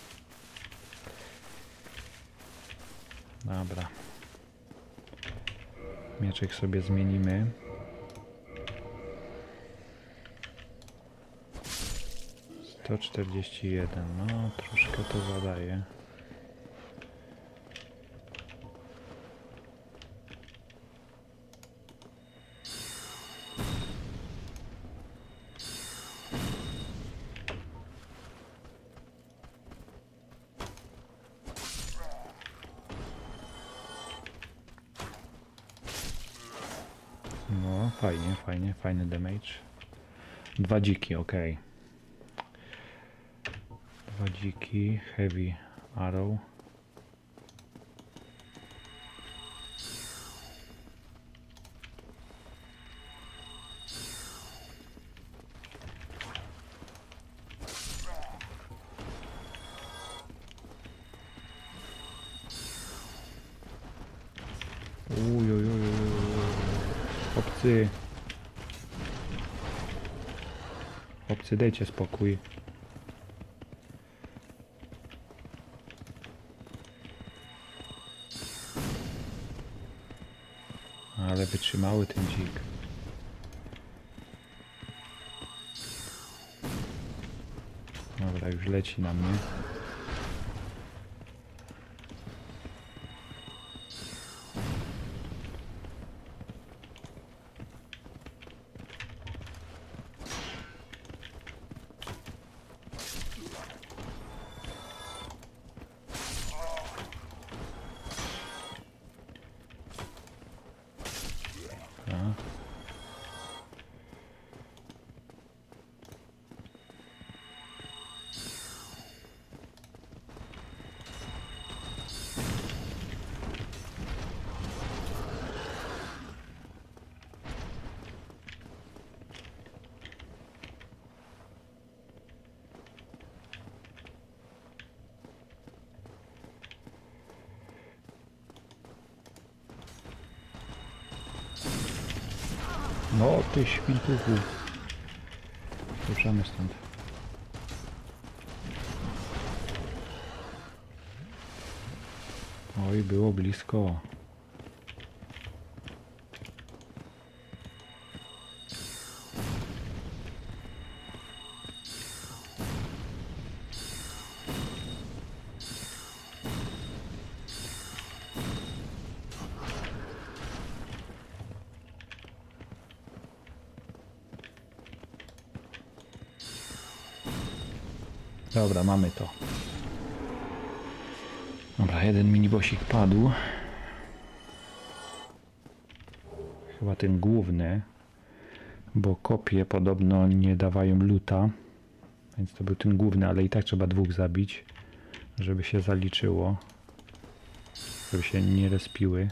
A: Dobra. Mieczek sobie zmienimy. To 41. No, troszkę to zadaje. No, fajnie, fajnie, fajny damage. 2 dziki, ok. 2 dziki, heavy arrow. Chłopcy. Chłopcy, dajcie spokój. Ale wytrzymały ten dzik. Dobra, już leci na mnie. No ty świntuchu. Ruszamy stąd. Oj, było blisko. Dobra, mamy to. Dobra, jeden minibosik padł. Chyba ten główny, bo kopie podobno nie dawają luta. Więc to był ten główny, ale i tak trzeba 2 zabić, żeby się zaliczyło. Żeby się nie respiły.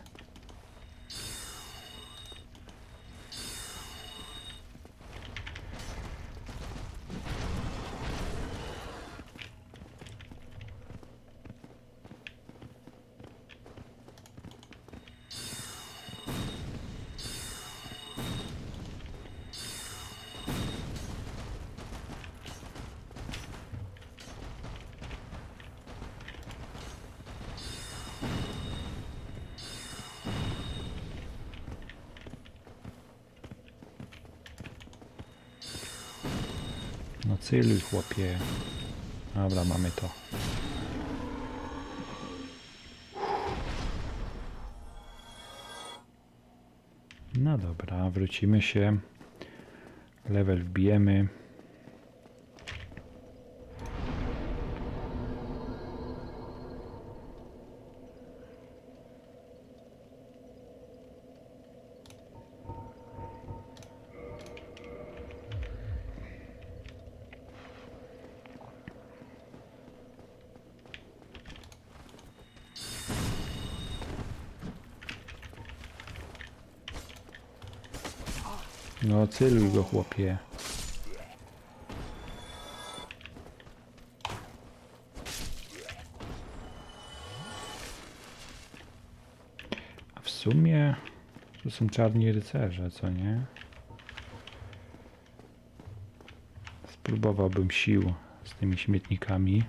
A: No cyluj, chłopie. Dobra, mamy to. No dobra, wrócimy się. Level wbijemy. No celuj go, chłopie. A w sumie to są czarni rycerze, co nie? Spróbowałbym sił z tymi śmietnikami.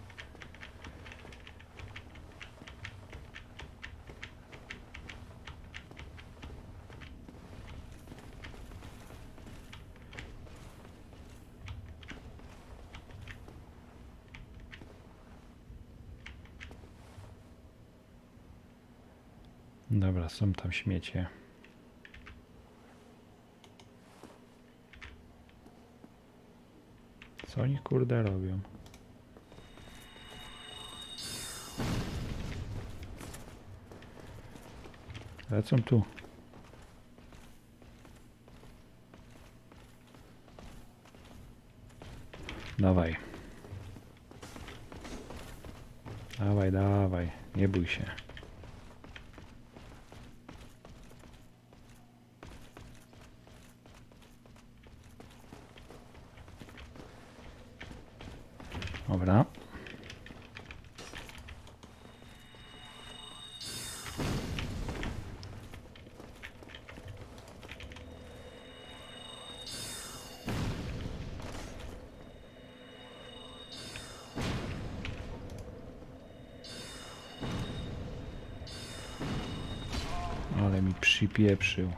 A: Dobra, są tam śmiecie. Co oni kurde robią? Lecą tu. Dawaj. Dawaj, dawaj. Nie bój się. Dobra. Ale mi przypieprzył.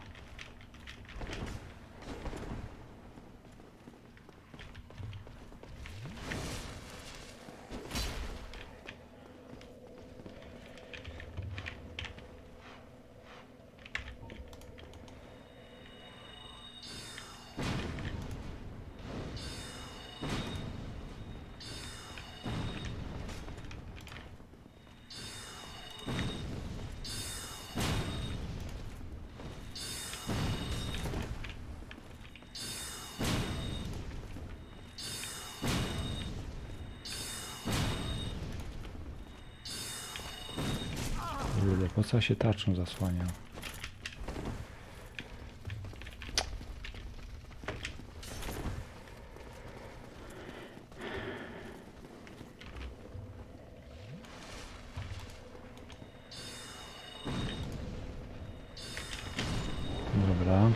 A: Kurde, po co się tarczą zasłaniał? Dobra.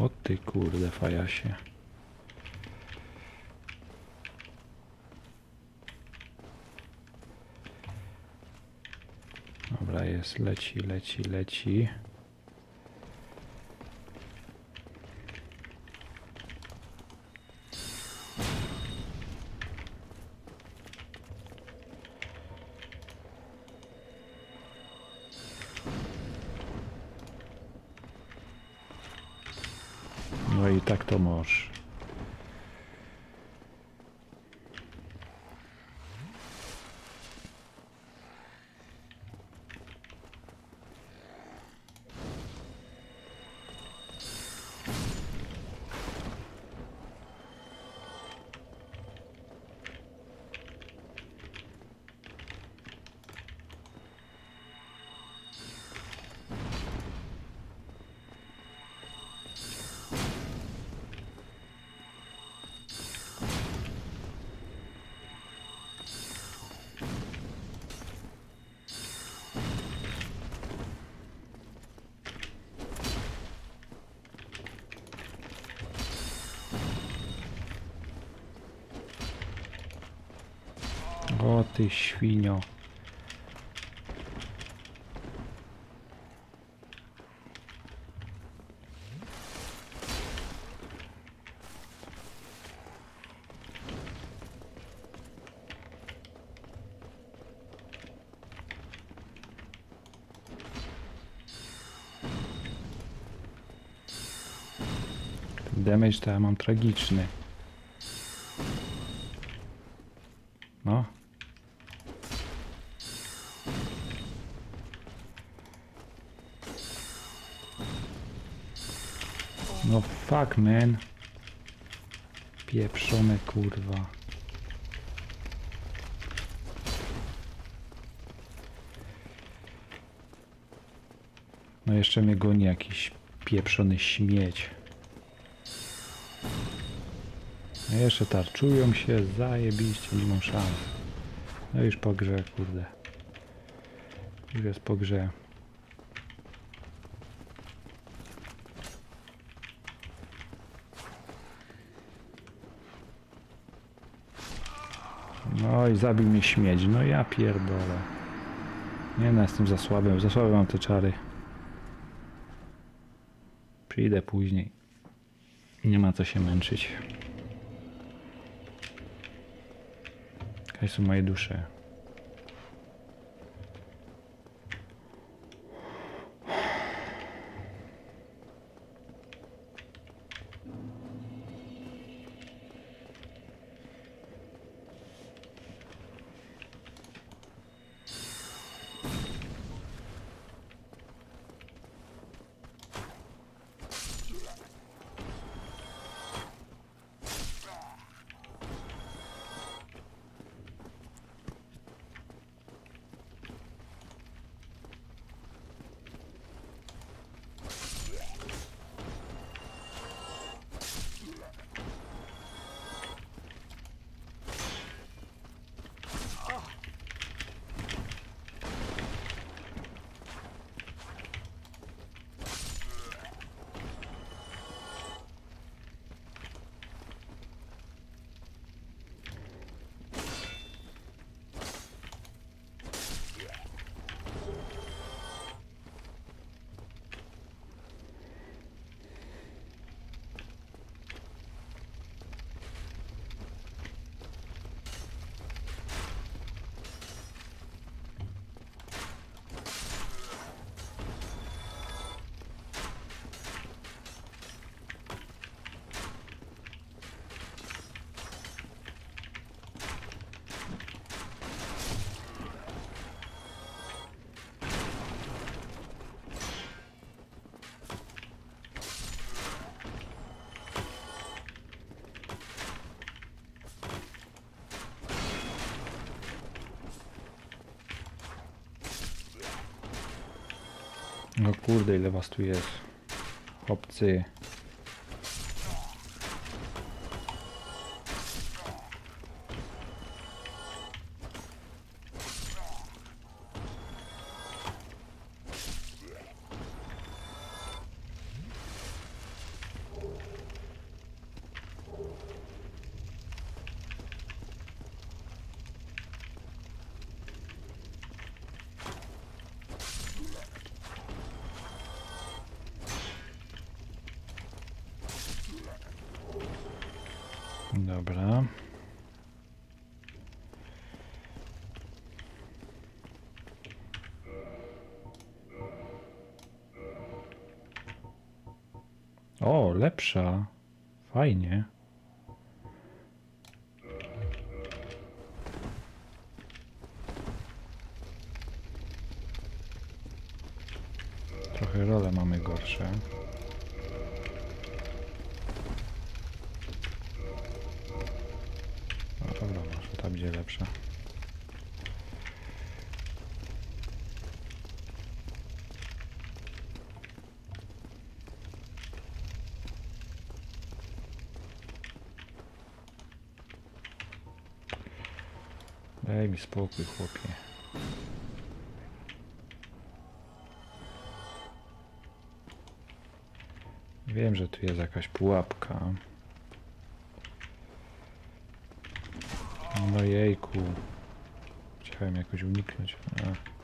A: O ty kurde fajasie. Dobra, jest, leci, leci, leci. No i tak to możesz. O ty świnio. Damage to ja mam tragiczny. No. No fuck man. Pieprzone kurwa. No jeszcze mnie goni jakiś pieprzony śmieć. No jeszcze tarczują się, zajebiście, nie mam szans. No już po grze, kurde. Już jest po grze. No i zabił mnie śmieć. No ja pierdolę. Nie no, jestem za słaby mam te czary. Przyjdę później. Nie ma co się męczyć. Jakie są moje dusze? No kurde, ile was tu jest. Chłopcy. Dobra. O, lepsza. Fajnie. Trochę role mamy gorsze. No dobra, może ta będzie lepsza. Daj mi spokój, chłopie. Wiem, że tu jest jakaś pułapka. No jejku. Chciałem jakoś uniknąć. A.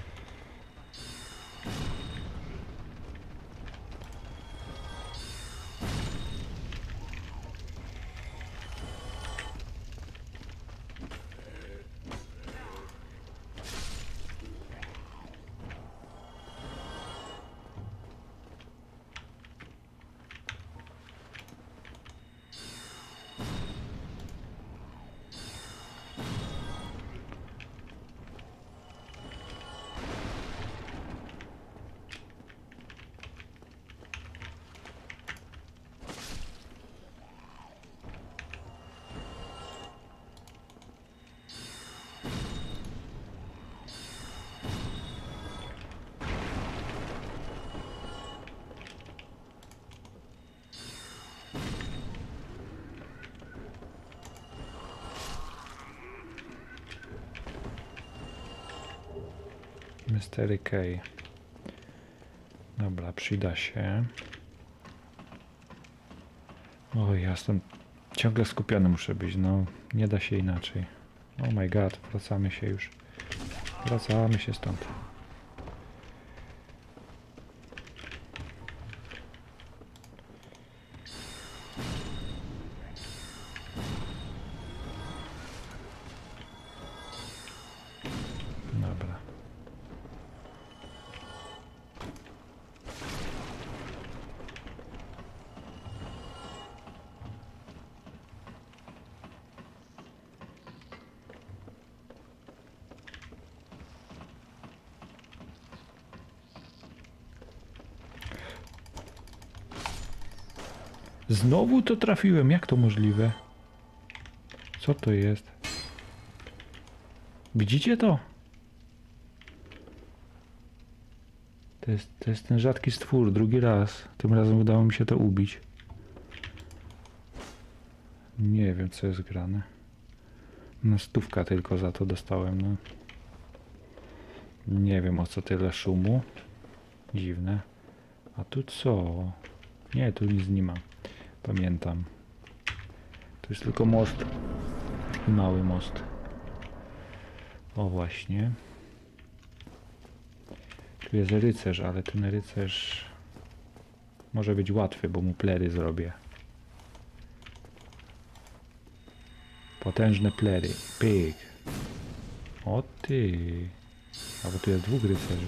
A: Mystery Key. Dobra, przyda się. Oj, ja jestem ciągle skupiony muszę być, no nie da się inaczej. Oh my god, wracamy się już. Wracamy się stąd. Dobra. Znowu to trafiłem, jak to możliwe? Co to jest? Widzicie to? To jest ten rzadki stwór, drugi raz. Tym razem udało mi się to ubić. Nie wiem, co jest grane. No 100 tylko za to dostałem, no. Nie wiem, o co tyle szumu. Dziwne. A tu co? Nie, tu nic nie ma. Pamiętam. Tu jest tylko most. Taki mały most. O właśnie. Tu jest rycerz, ale ten rycerz może być łatwy, bo mu plery zrobię. Potężne plery. Pyk. O ty. A bo tu jest dwóch rycerzy.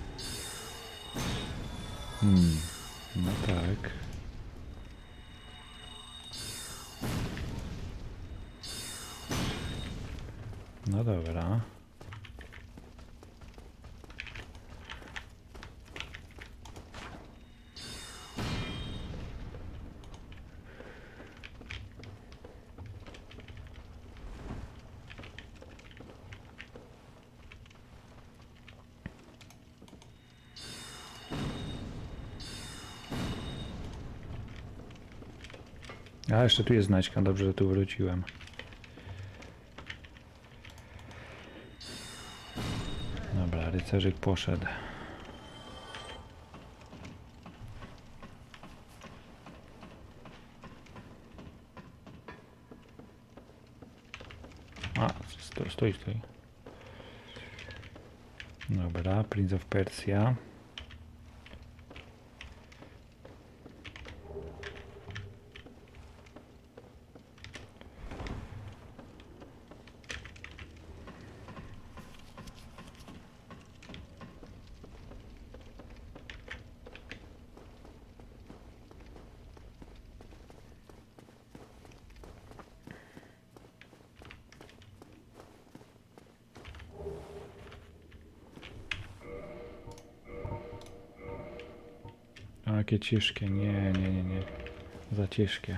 A: No tak. No dobra. A jeszcze tu jest znaczka, dobrze, że tu wróciłem. Dobra, rycerzyk poszedł. A, stoi. Dobra, Prince of Persia. takie ciężkie. Nie. Za ciężkie.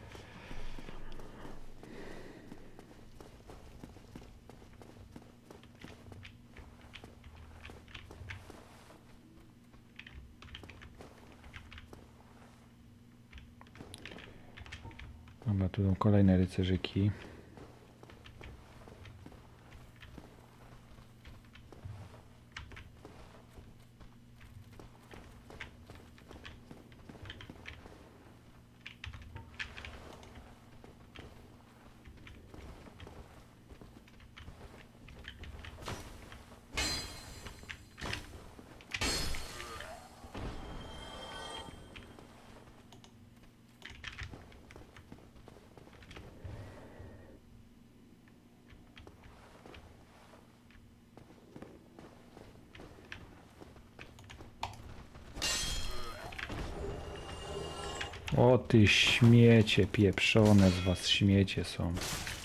A: Dobra, tu są kolejne rycerzyki. O ty śmiecie, pieprzone z was śmiecie są.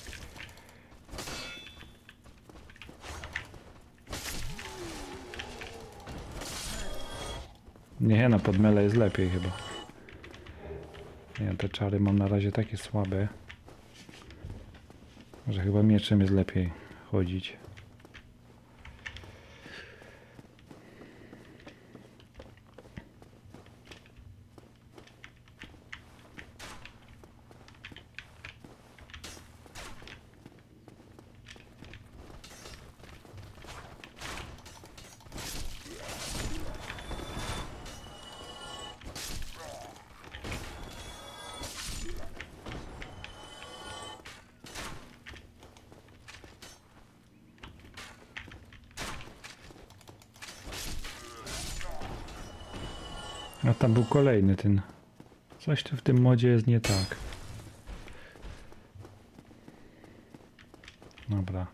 A: Nie, no pod mele jest lepiej chyba. Nie, te czary mam na razie takie słabe, że chyba mieczem jest lepiej chodzić. A tam był kolejny ten. Coś tu w tym modzie jest nie tak. Dobra.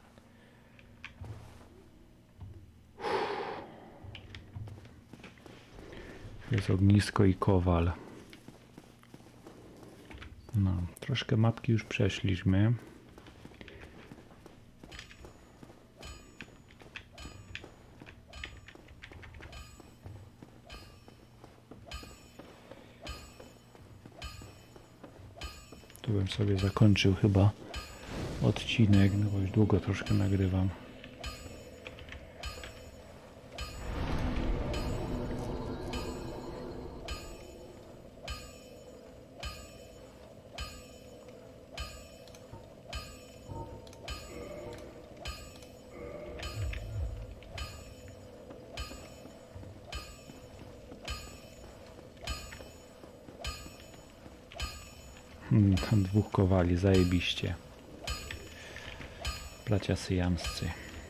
A: Jest ognisko i kowal. No, troszkę mapki już przeszliśmy. Tu bym sobie zakończył chyba odcinek, no bo już długo troszkę nagrywam. Tam dwóch kowali, zajebiście. Bracia syjamscy.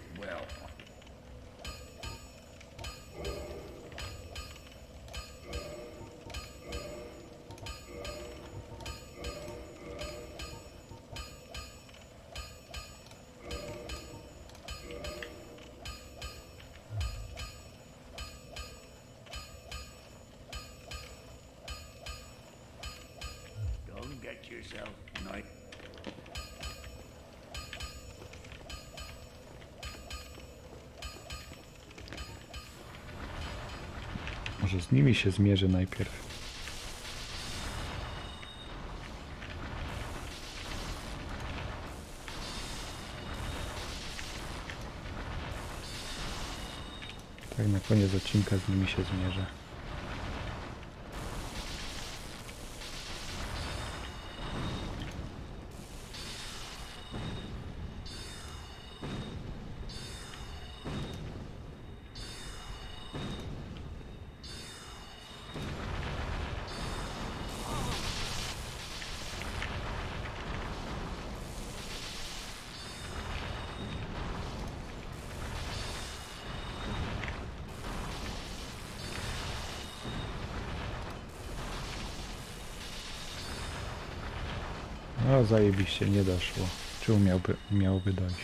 F: Get yourself night.
A: Może z nimi się zmierzę najpierw. Tak na koniec odcinka z nimi się zmierzę. No zajebiście, nie doszło. Czemu miałoby dojść?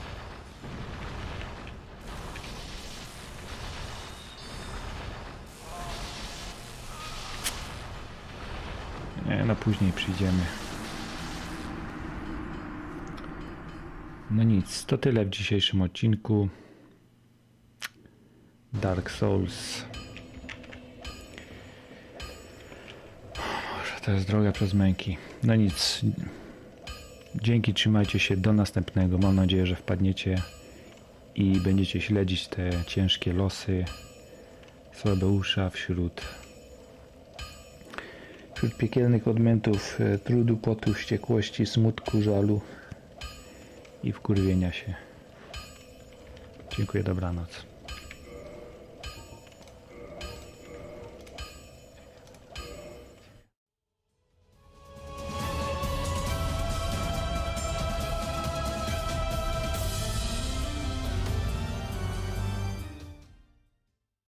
A: Nie, no później przyjdziemy. No nic, to tyle w dzisiejszym odcinku. Dark Souls. to jest droga przez męki. No nic. Dzięki, trzymajcie się, do następnego. Mam nadzieję, że wpadniecie i będziecie śledzić te ciężkie losy Słabeusza wśród piekielnych odmętów trudu, potu, wściekłości, smutku, żalu i wkurwienia się. Dziękuję, dobranoc.